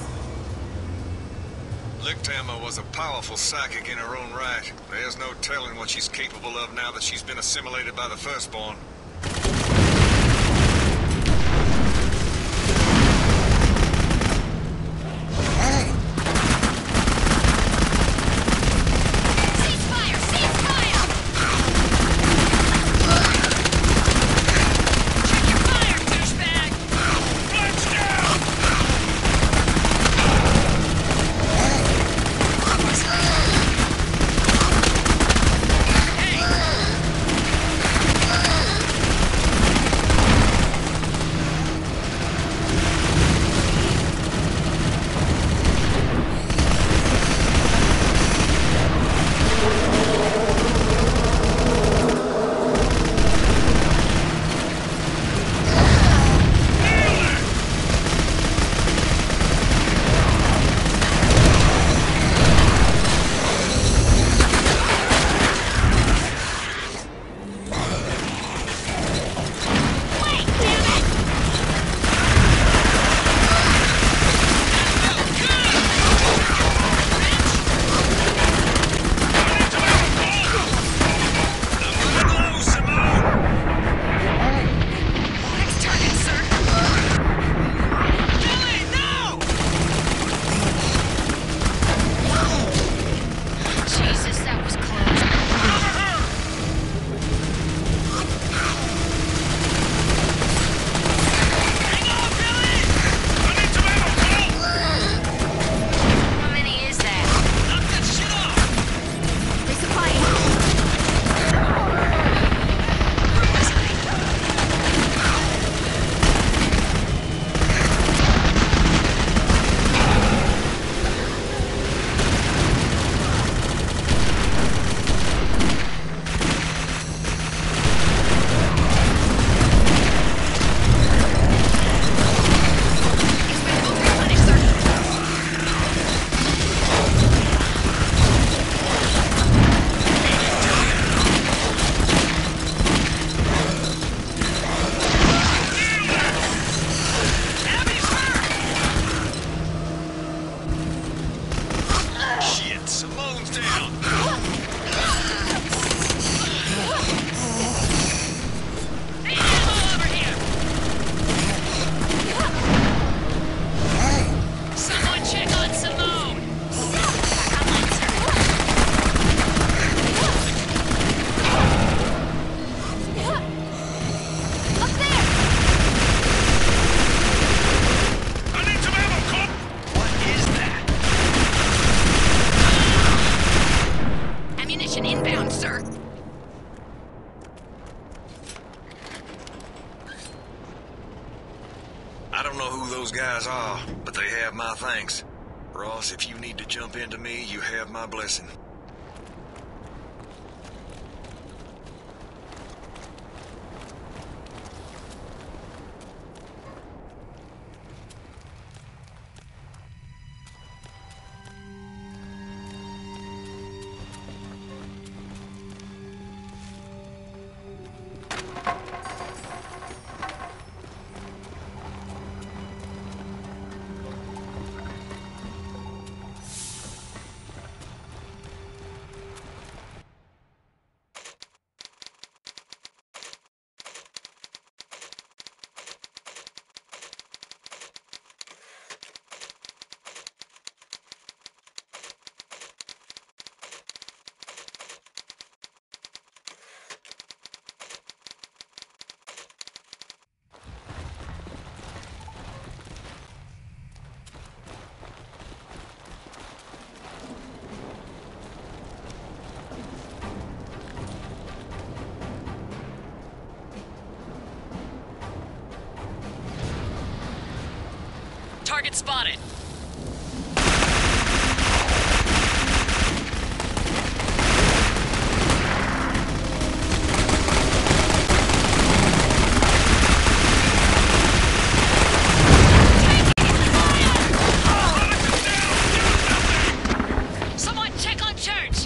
S8: Lichthammer was a powerful psychic in her own right. There's no telling what she's capable of now that she's been assimilated by the Firstborn. Guards down!
S5: Someone check on Simone!
S9: Up there!
S8: I need some ammo, Cop! What is that?
S9: Ammunition inbound, sir.
S8: I don't know who those guys are, but they have my thanks. Ross, if you need to jump into me, you have my blessing.
S5: Target spotted. Someone check on church.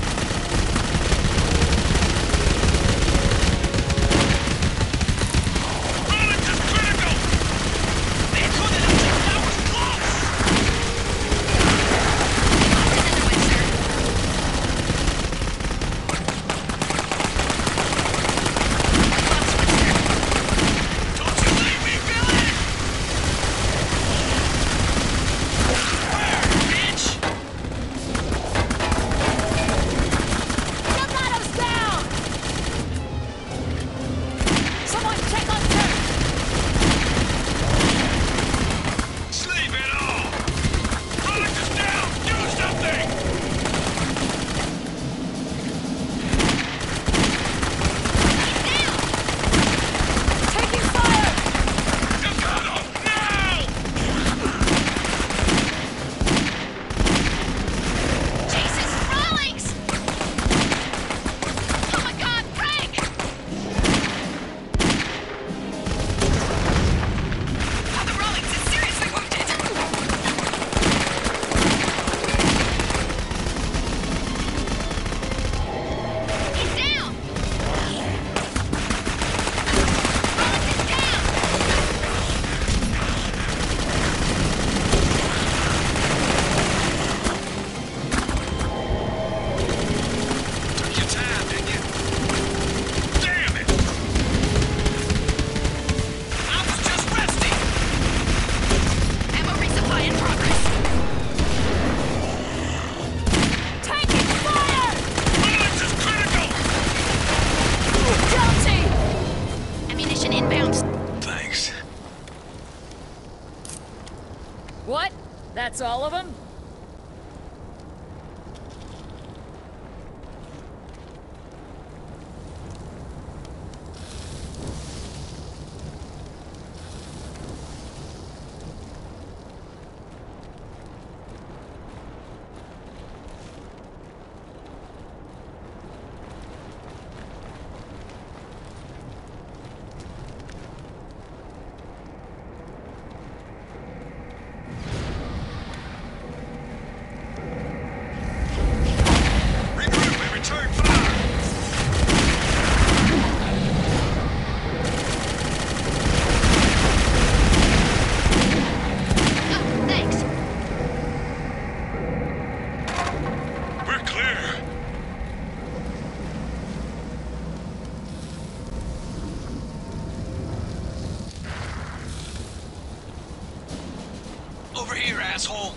S5: What? That's all of them?
S6: asshole.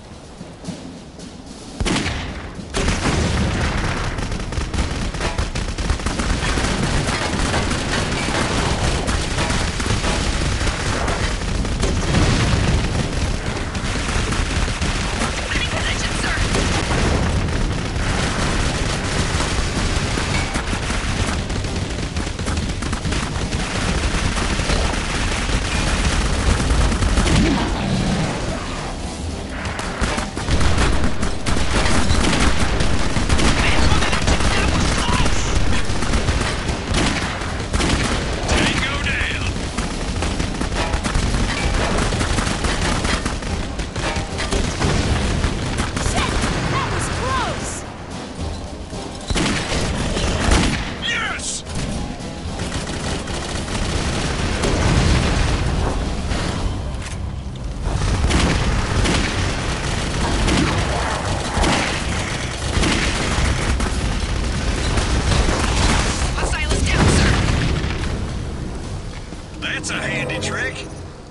S6: That's a handy trick.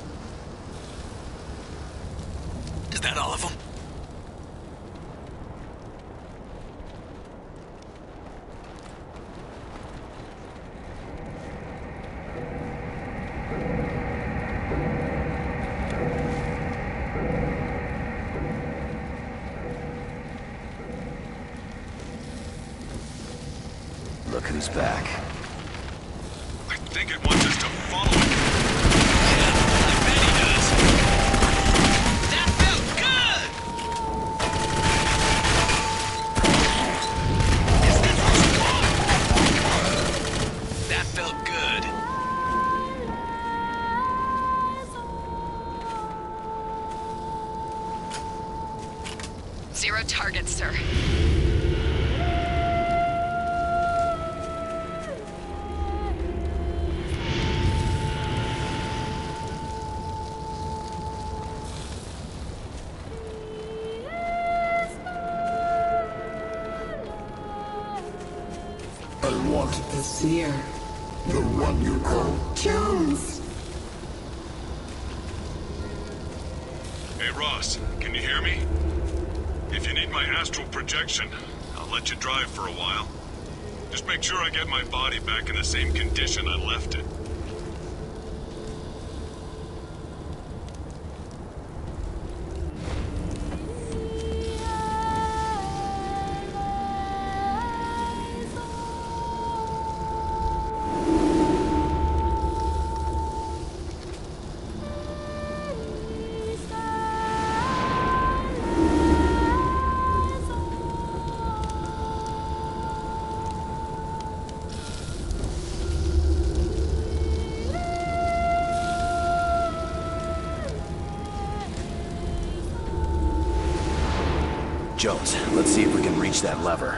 S6: Is that all of them?
S3: Look who's back.
S13: I think it wants us to follow it.
S9: Zero targets, sir.
S7: I wanted the seer. The one you call Jones.
S13: Hey, Ross, can you hear me? If you need my astral projection, I'll let you drive for a while. Just make sure I get my body back in the same condition I left it.
S3: Jones, let's see if we can reach that lever.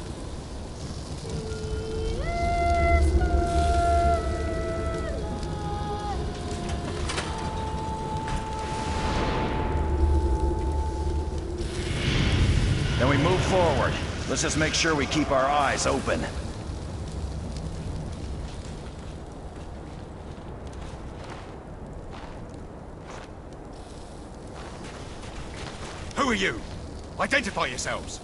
S3: Then we move forward. Let's just make sure we keep our eyes open.
S10: Who are you? Identify yourselves!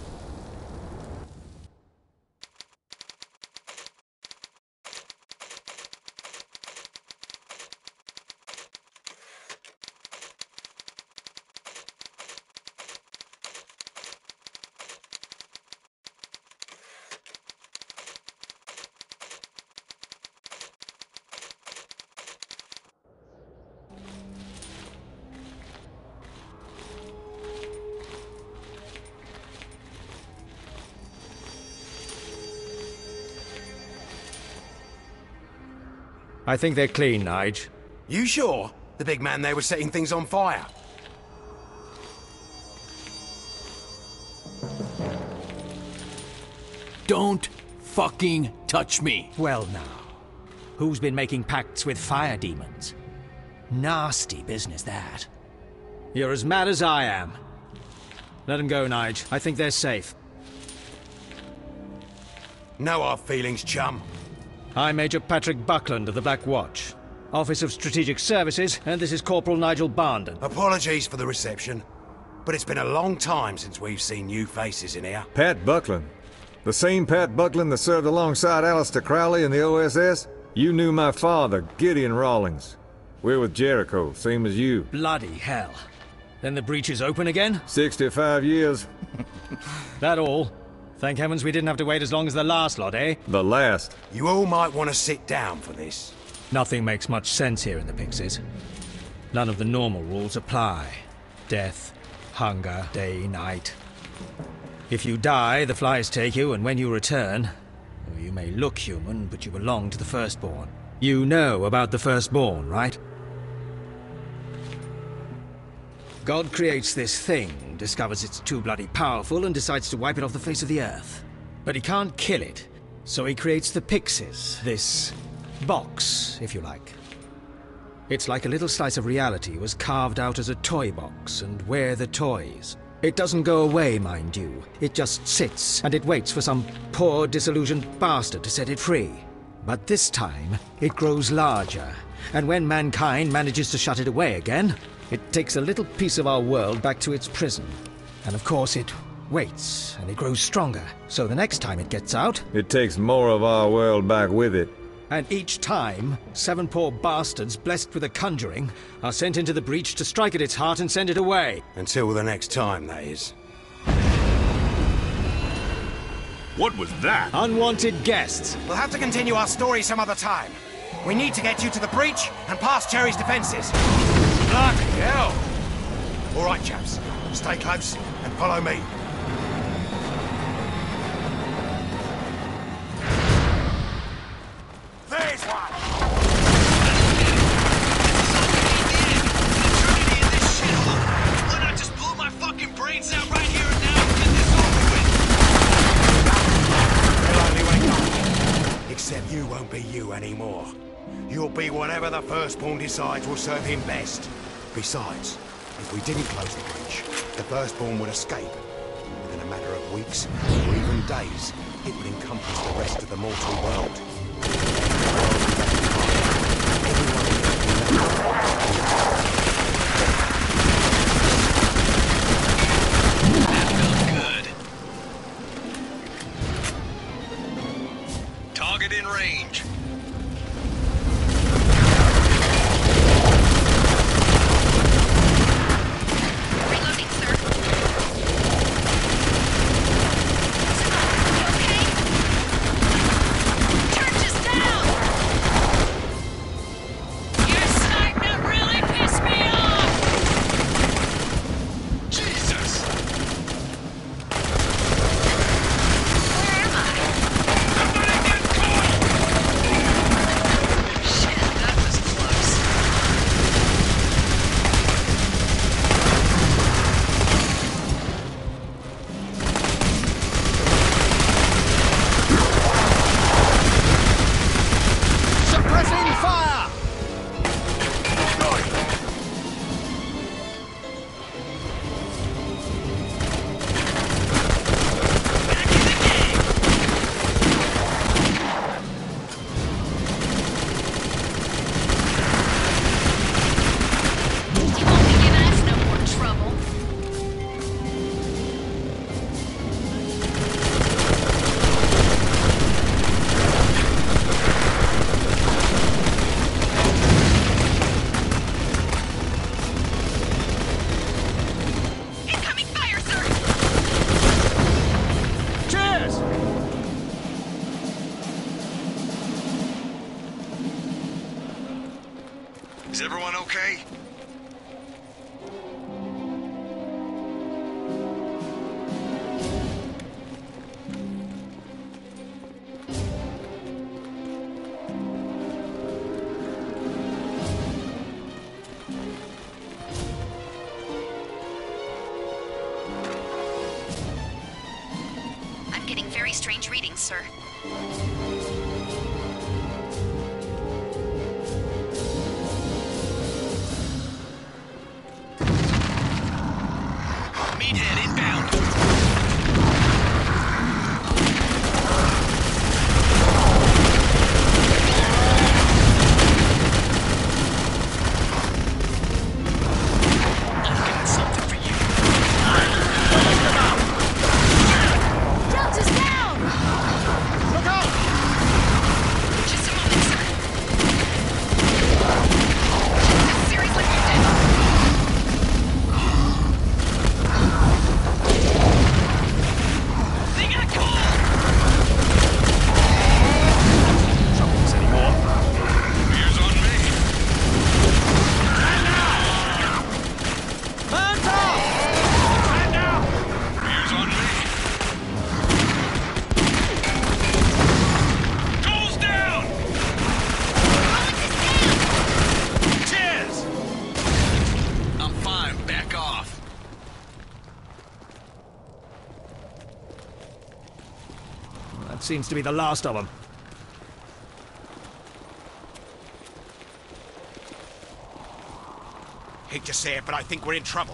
S20: I think they're clean, Nige.
S10: You sure? The big man there was setting things on fire.
S15: Don't fucking touch me.
S21: Well now, who's been making pacts with fire demons? Nasty business, that.
S20: You're as mad as I am. Let them go, Nige. I think they're safe.
S10: Know our feelings, chum.
S20: I'm Major Patrick Buckland of the Black Watch, Office of Strategic Services, and this is Corporal Nigel Barndon.
S10: Apologies for the reception. but it's been a long time since we've seen new faces in here.
S12: Pat Buckland. The same Pat Buckland that served alongside Alistair Crowley in the O S S? You knew my father, Gideon Rawlings. We're with Jericho, same as you.
S21: Bloody hell. Then the breach is open again?
S12: sixty-five years.
S21: That all? Thank heavens we didn't have to wait as long as the last lot, eh?
S12: The last.
S10: You all might want to sit down for this.
S21: Nothing makes much sense here in the Pixies. None of the normal rules apply. Death, hunger, day, night. If you die, the flies take you, and when you return, well, you may look human, but you belong to the Firstborn. You know about the Firstborn, right? God creates this thing, discovers it's too bloody powerful, and decides to wipe it off the face of the Earth. But he can't kill it, so he creates the Pixies, this box, if you like. It's like a little slice of reality was carved out as a toy box, and we're the toys. It doesn't go away, mind you. It just sits, and it waits for some poor, disillusioned bastard to set it free. But this time, it grows larger, and when mankind manages to shut it away again, it takes a little piece of our world back to its prison. And of course it waits, and it grows stronger, so the next time it gets out...
S12: It takes more of our world back with it.
S21: And each time, seven poor bastards blessed with a conjuring are sent into the breach to strike at its heart and send it away.
S10: Until the next time, that is.
S13: What was that?
S21: Unwanted guests.
S10: We'll have to continue our story some other time. We need to get you to the breach and past Jerry's defenses. Bloody hell! All right, chaps. Stay close and follow me. There's one!
S6: Why not just blow my fucking brains out right here and now and get this over with?
S10: They'll only wake up. Except you won't be you anymore. You'll be whatever the Firstborn decides will serve him best. Besides, if we didn't close the breach, the Firstborn would escape. Within a matter of weeks, or even days, it would encompass the rest of the mortal world.
S6: That felt good. Target in range.
S8: Is everyone okay?
S9: I'm getting very strange readings, sir.
S6: Meathead inbound. I've got something for you.
S21: That seems to be the last of them.
S10: Hate to say it, but I think we're in trouble.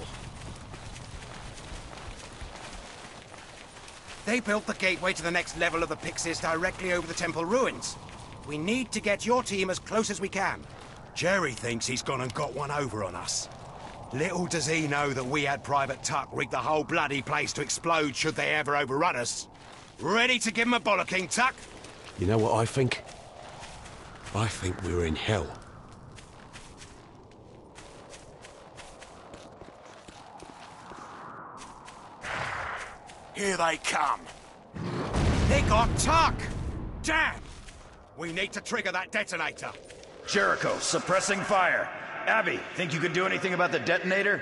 S10: They built the gateway to the next level of the Pixies directly over the temple ruins. We need to get your team as close as we can. Jerry thinks he's gone and got one over on us. Little does he know that we had Private Tuck rig the whole bloody place to explode should they ever overrun us. Ready to give him a bollocking, Tuck?
S2: You know what I think? I think we're in hell.
S10: Here they come. They got Tuck! Damn! We need to trigger that detonator.
S3: Jericho, suppressing fire. Abby, think you can do anything about the detonator?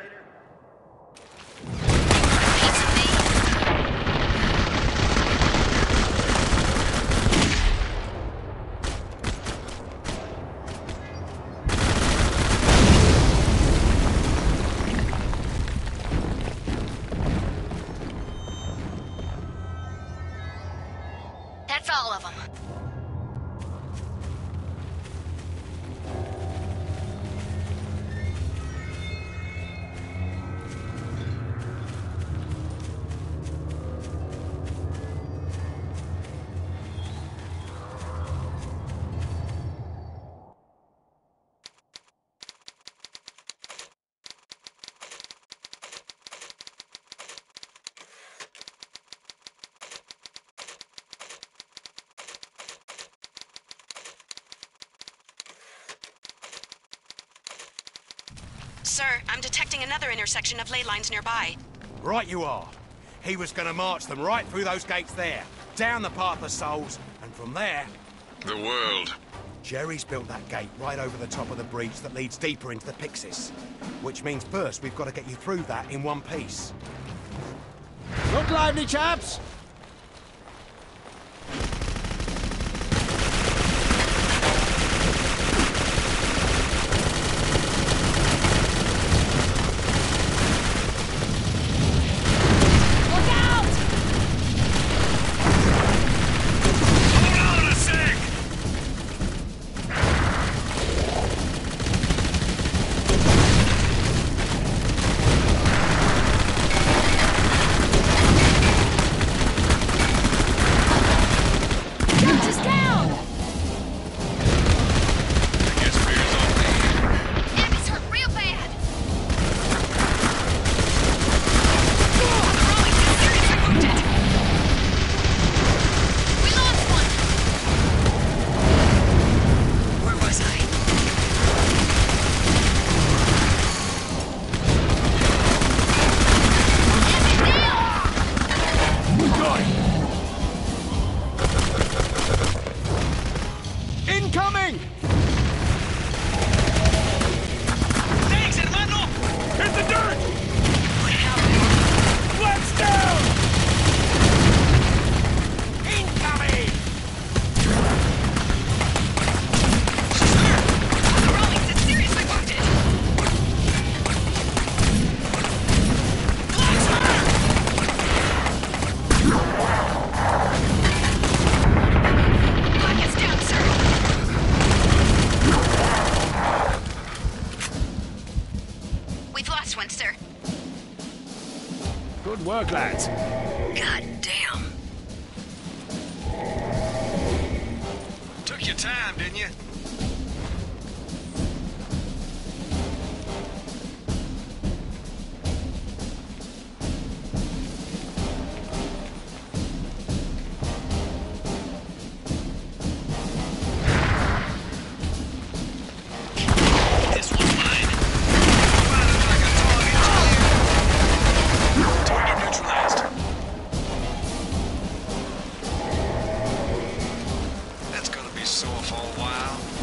S9: That's all of them.
S17: Sir, I'm detecting another intersection of ley lines nearby.
S10: Right you are. He was gonna march them right through those gates there, down the Path of Souls, and from there...
S13: The world.
S10: Jerry's built that gate right over the top of the breach that leads deeper into the Pixies. Which means first we've got to get you through that in one piece.
S21: Look lively, chaps!
S15: Incoming! Thanks, hermano! Hit the dirt! Flaps down! Incoming!
S9: Rawlings is seriously wounded! Pockets down, sir! We've lost one, sir.
S21: Good work, lads.
S16: God damn.
S8: Took your time, didn't you?
S6: This one's mine. Firing like a dog engineer. Target neutralized.
S8: That's gonna be sore for a while.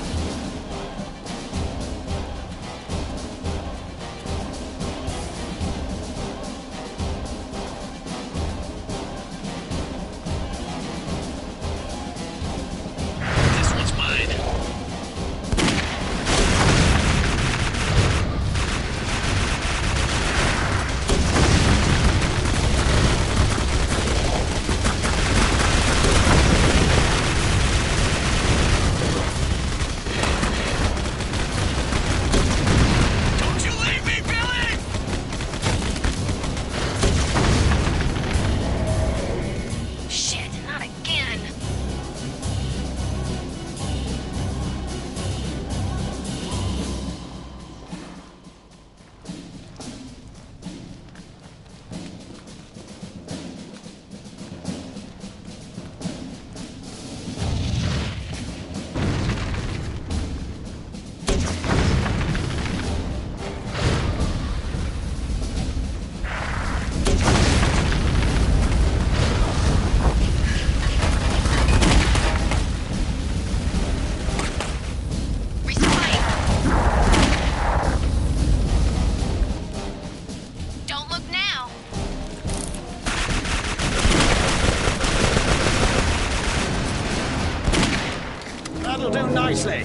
S20: That'll do nicely.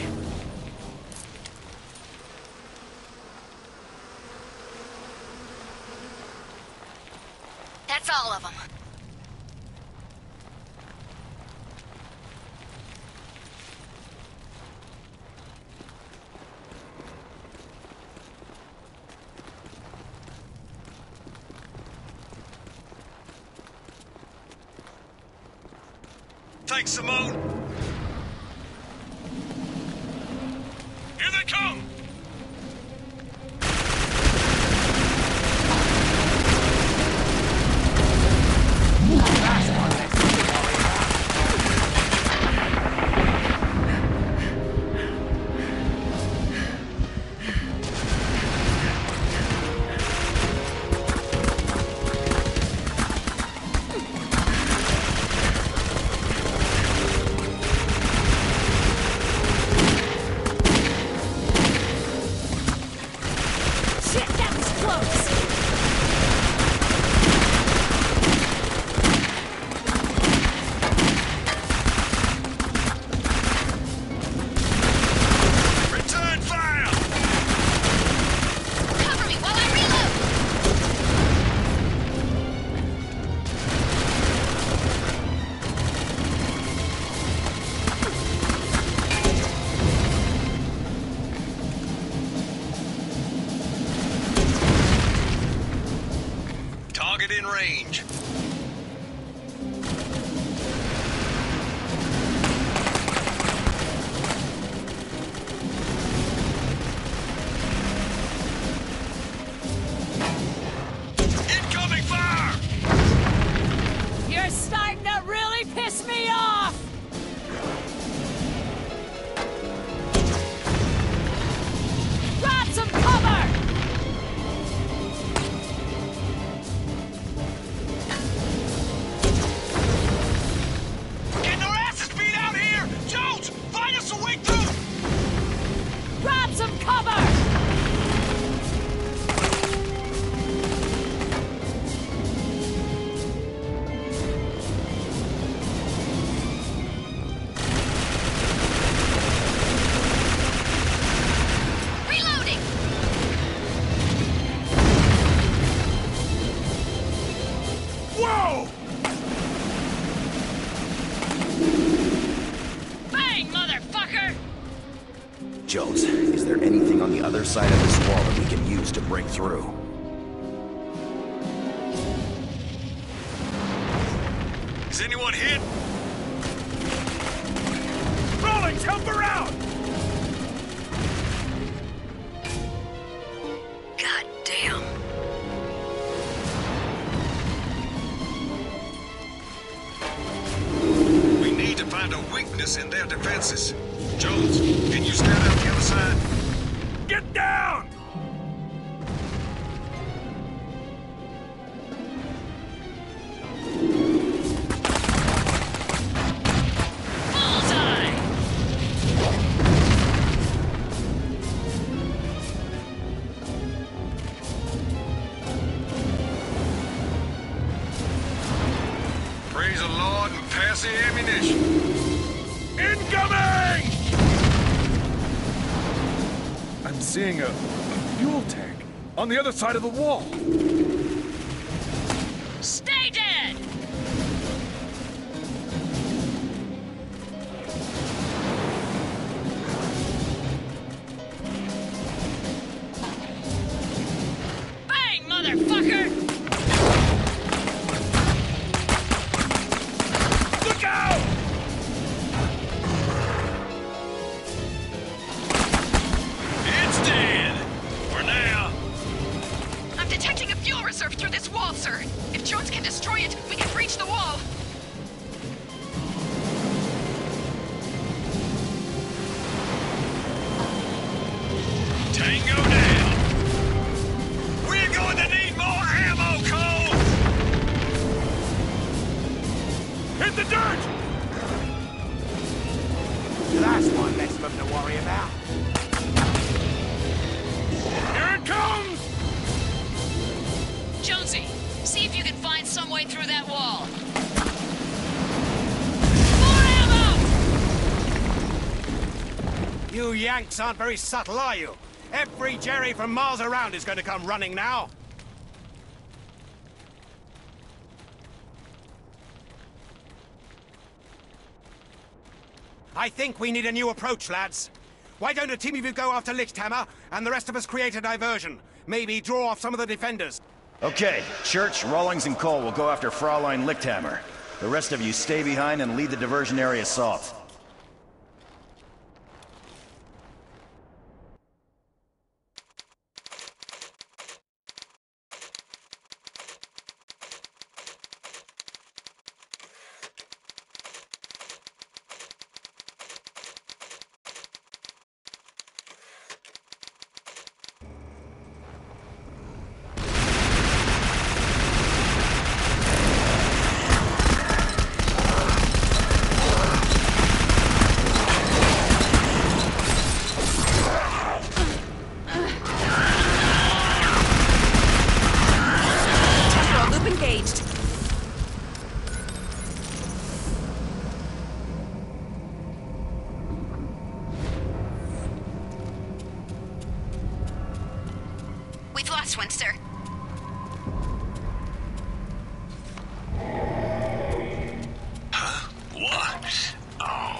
S9: That's all of them.
S8: Thanks, Simone. Here they come! In range. Incoming fire!
S5: You're starting to really piss me off! Grab some cover!
S3: Jones, is there anything on the other side of this wall that we can use to break through?
S8: Is anyone hit?
S15: Rawlings, help her out!
S16: God damn.
S8: We need to find a weakness in their defenses. Jones, can you stand out the other side?
S15: Get down!
S5: Bullseye!
S8: Praise the Lord and pass the ammunition.
S15: Incoming! I'm seeing a, a fuel tank on the other side of the wall.
S5: Stay dead! Bang, motherfucker!
S15: Look out!
S8: It's dead. For now.
S18: I'm detecting a fuel reserve through this wall, sir. If Jones can destroy it, we can breach the wall.
S8: Tango down. We're going to need more ammo, Cole.
S15: Hit the dirt!
S10: That's one less of them to worry about.
S15: Here it comes!
S5: Jonesy, see if you can find some way through that wall. More ammo!
S10: You Yanks aren't very subtle, are you? Every Jerry from miles around is going to come running now. I think we need a new approach, lads. Why don't a team of you go after Lichthammer, and the rest of us create a diversion? Maybe draw off some of the defenders.
S3: Okay, Church, Rawlings, and Cole will go after Fraulein Lichthammer. The rest of you stay behind and lead the diversionary assault.
S18: One, sir.
S8: Huh? What? Oh.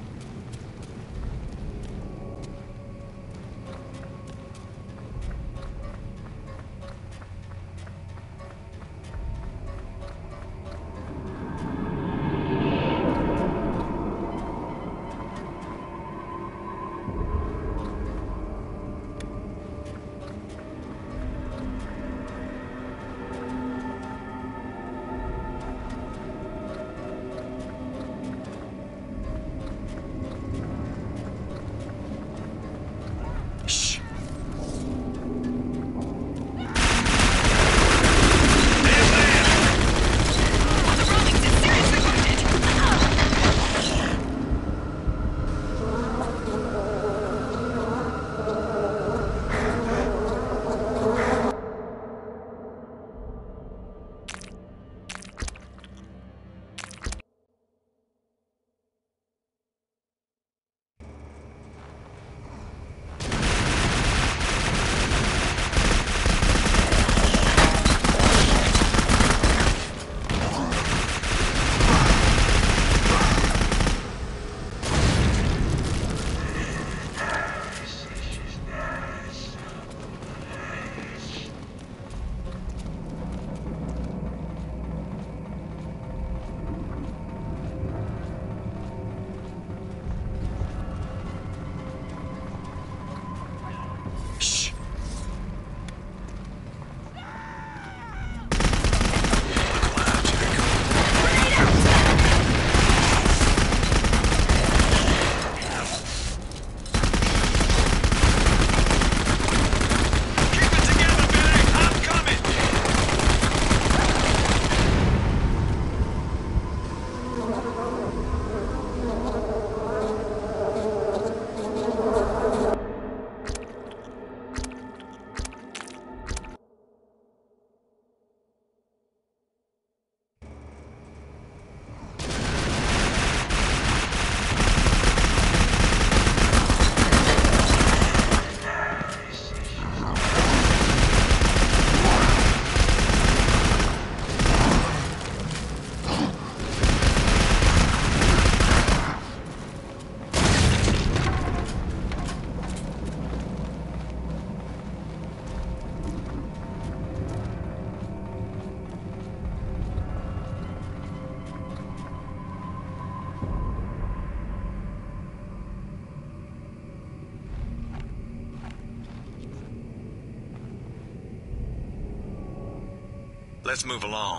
S8: Let's move along.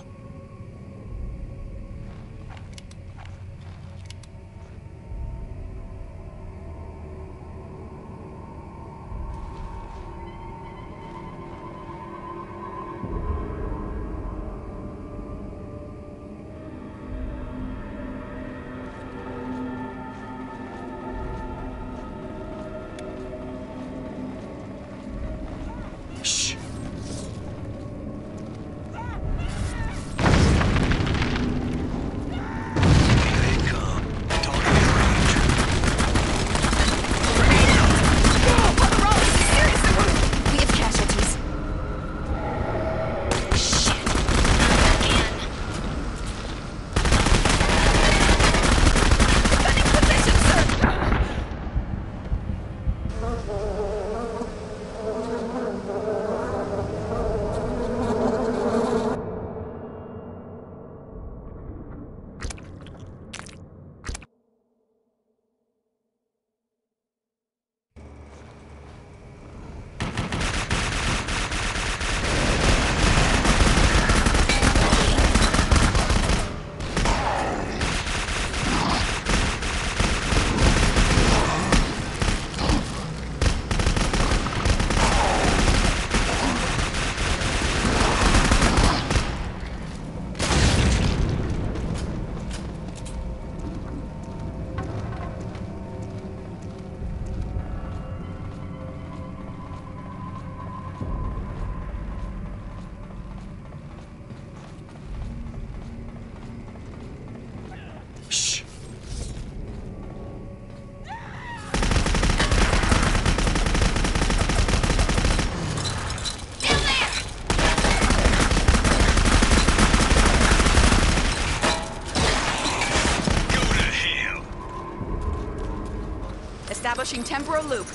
S18: Establishing temporal loop.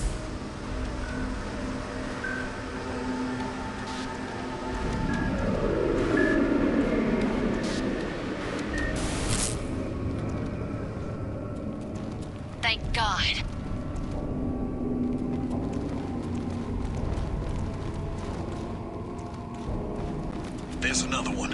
S9: Thank God.
S6: There's another one.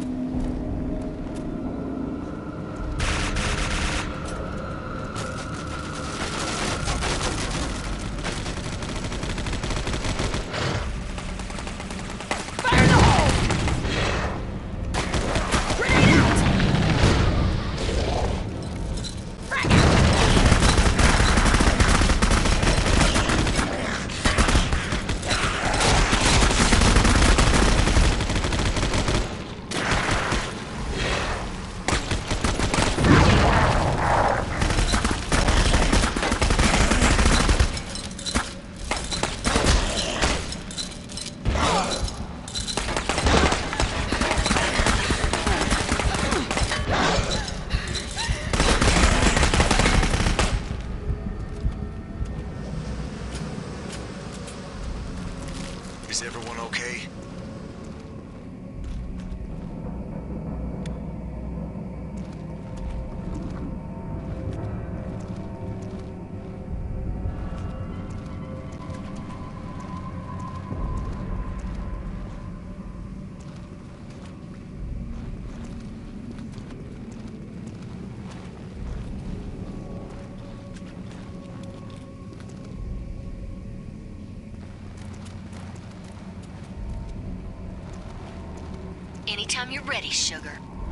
S6: Is everyone okay?
S9: Anytime you're ready, sugar.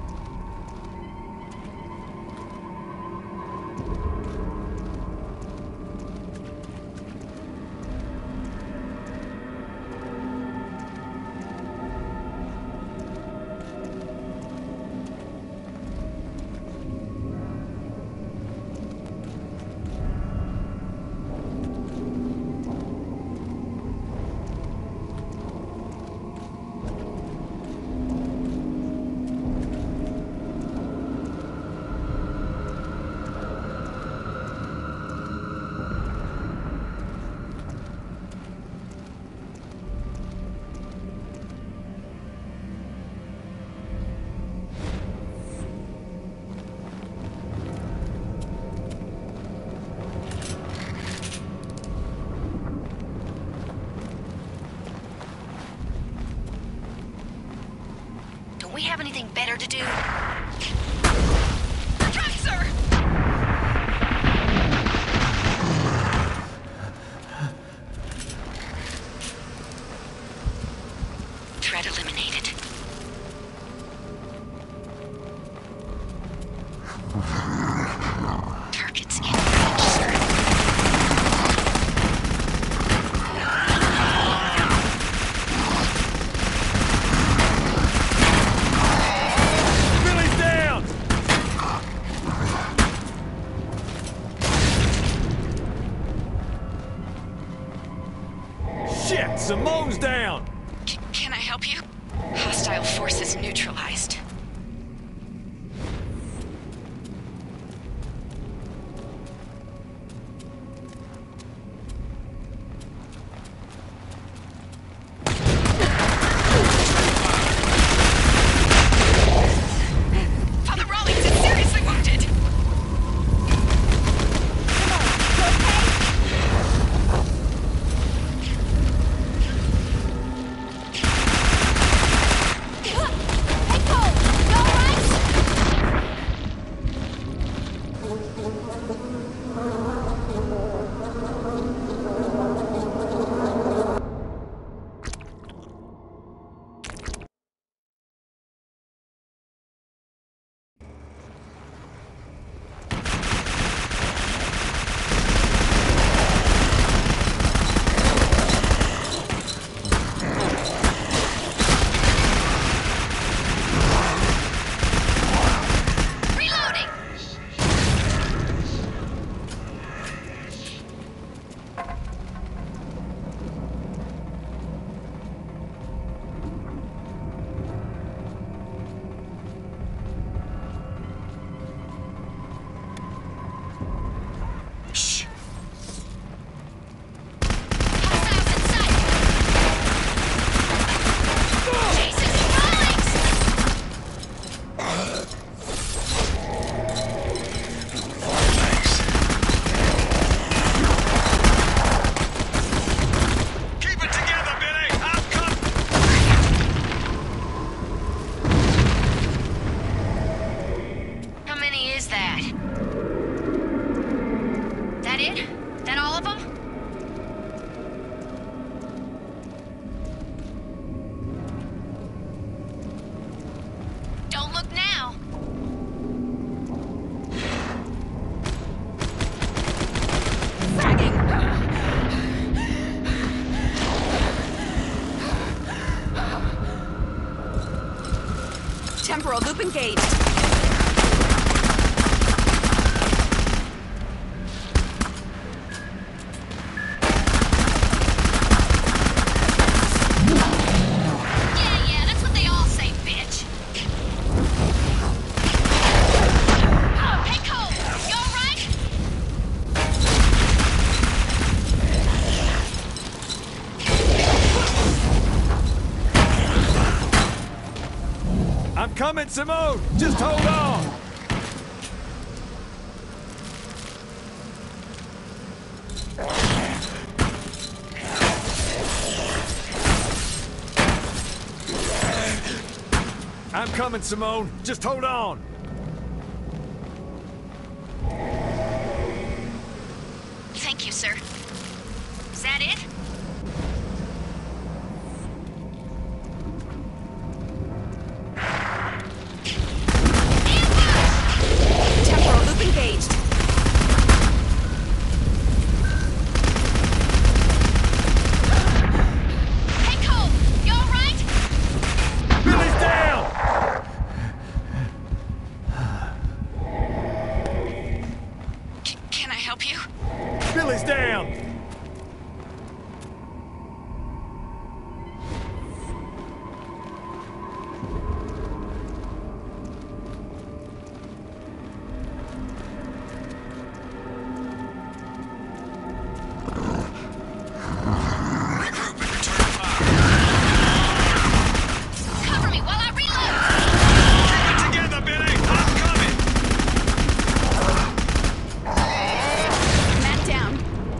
S9: We have anything better to do?
S18: Professor!
S9: Threat eliminated. Targets in range, sir.
S12: Simone's down!
S18: C can I help you? Hostile forces neutralized. Father Rawlings is seriously wounded!
S5: Hey, Cole! loop engaged.
S12: I'm coming, Simone! Just hold on! I'm coming, Simone. Just hold on.
S9: Thank you, sir. Is that it?
S5: Temporal loop engaged.
S18: Hey, Cole! You all right?
S12: Billy's down!
S18: C can I help you?
S12: Billy's down!
S18: Cover me while I reload!
S8: Together, Billy! I'm coming!
S5: Matt down.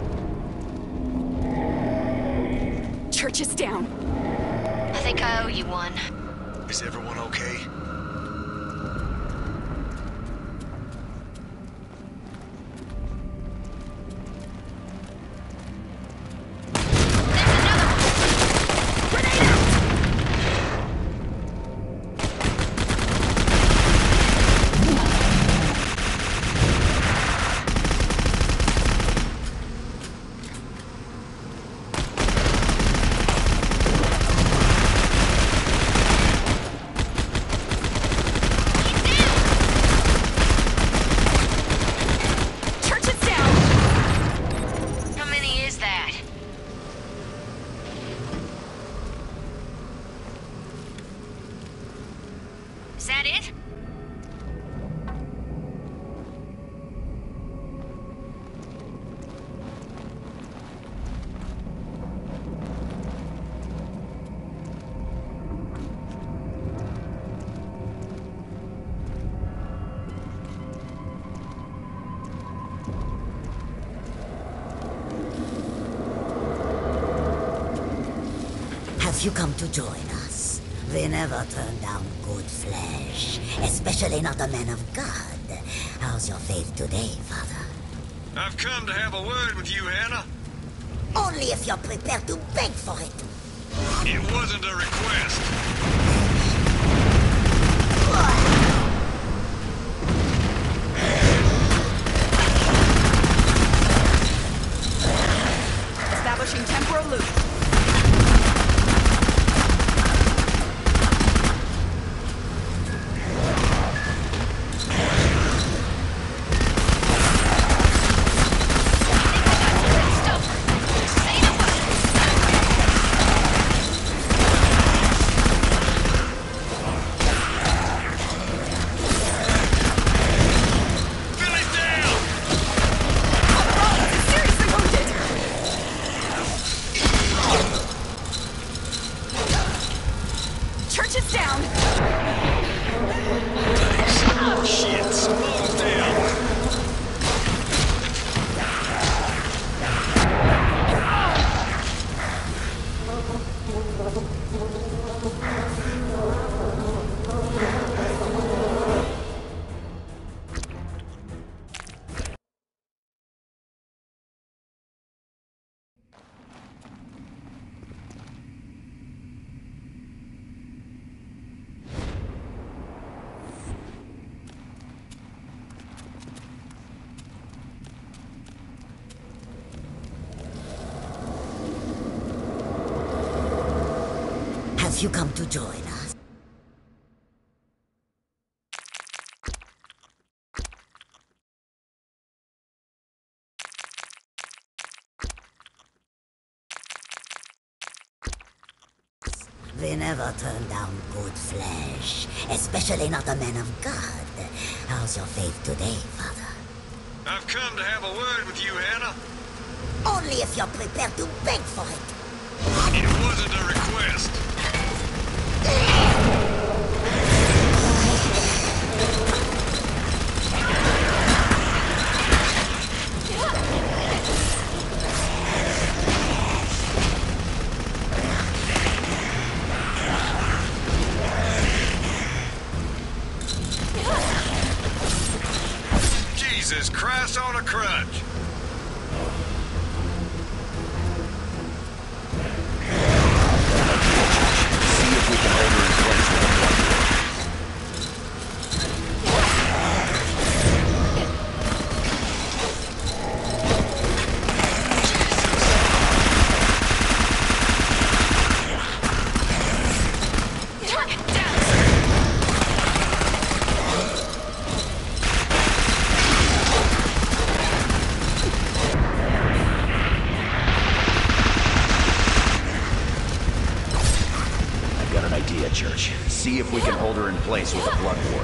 S5: Church is down.
S9: I think I owe you one.
S6: Is everyone okay?
S5: Church is down.
S9: How many is that? Is that it?
S19: Have you come to join us? We never turn down good flesh, especially not a man of God. How's your faith today, Father?
S8: I've come to have a word with you, Hannah.
S19: Only if you're prepared to beg for it.
S8: It wasn't a request.
S5: Establishing temporal loop.
S8: Billy's down!
S5: Seriously wounded. Church is down.
S8: Oh, shit, Simone's down.
S19: Have you come to join us? we never turn down good flesh, especially not a man of God. How's your faith today, Father?
S8: I've come to have a word with you, Hannah.
S19: Only if you're prepared to beg for it.
S8: It wasn't a request. Jesus Christ on a crutch.
S3: See if we can hold her in place with a blood. Church. See if we can hold her in place with a blood ward.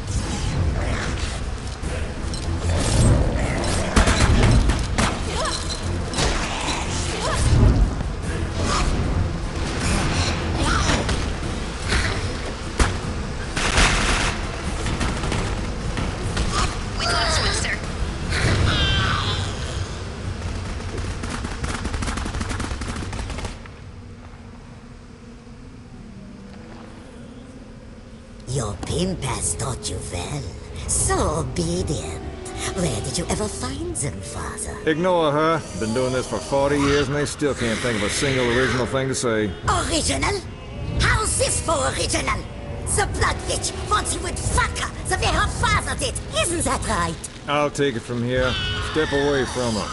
S18: We lost one, sir.
S19: Your pimp has taught you well. So obedient. Where did you ever find them, Father?
S12: Ignore her. Been doing this for forty years and they still can't think of a single original thing to say.
S19: Original? How's this for original? The blood bitch wants you would fuck her the way her father did. Isn't that right?
S12: I'll take it from here. Step away from her.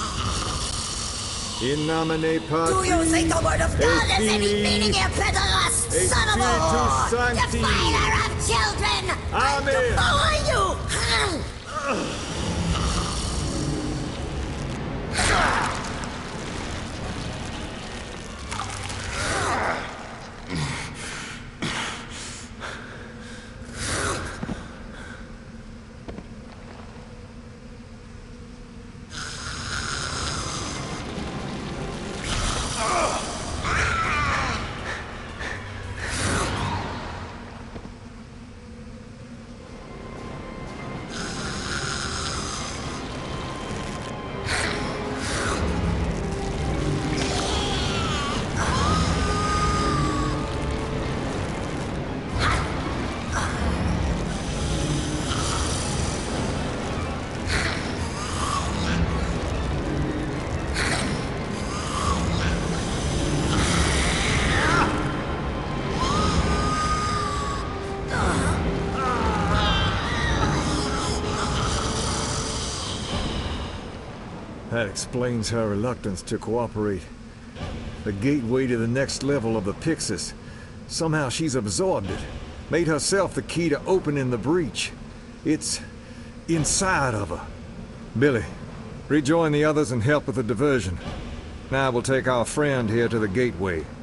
S12: In nomine Patris.
S19: Do you think the word of God has any meaning, you pederast, son of a whore? Defiler of children!
S12: Amen!
S19: Who are you?
S12: That explains her reluctance to cooperate. The gateway to the next level of the Pyxis. Somehow she's absorbed it. Made herself the key to opening the breach. It's inside of her. Billy, rejoin the others and help with the diversion. Now we'll take our friend here to the gateway.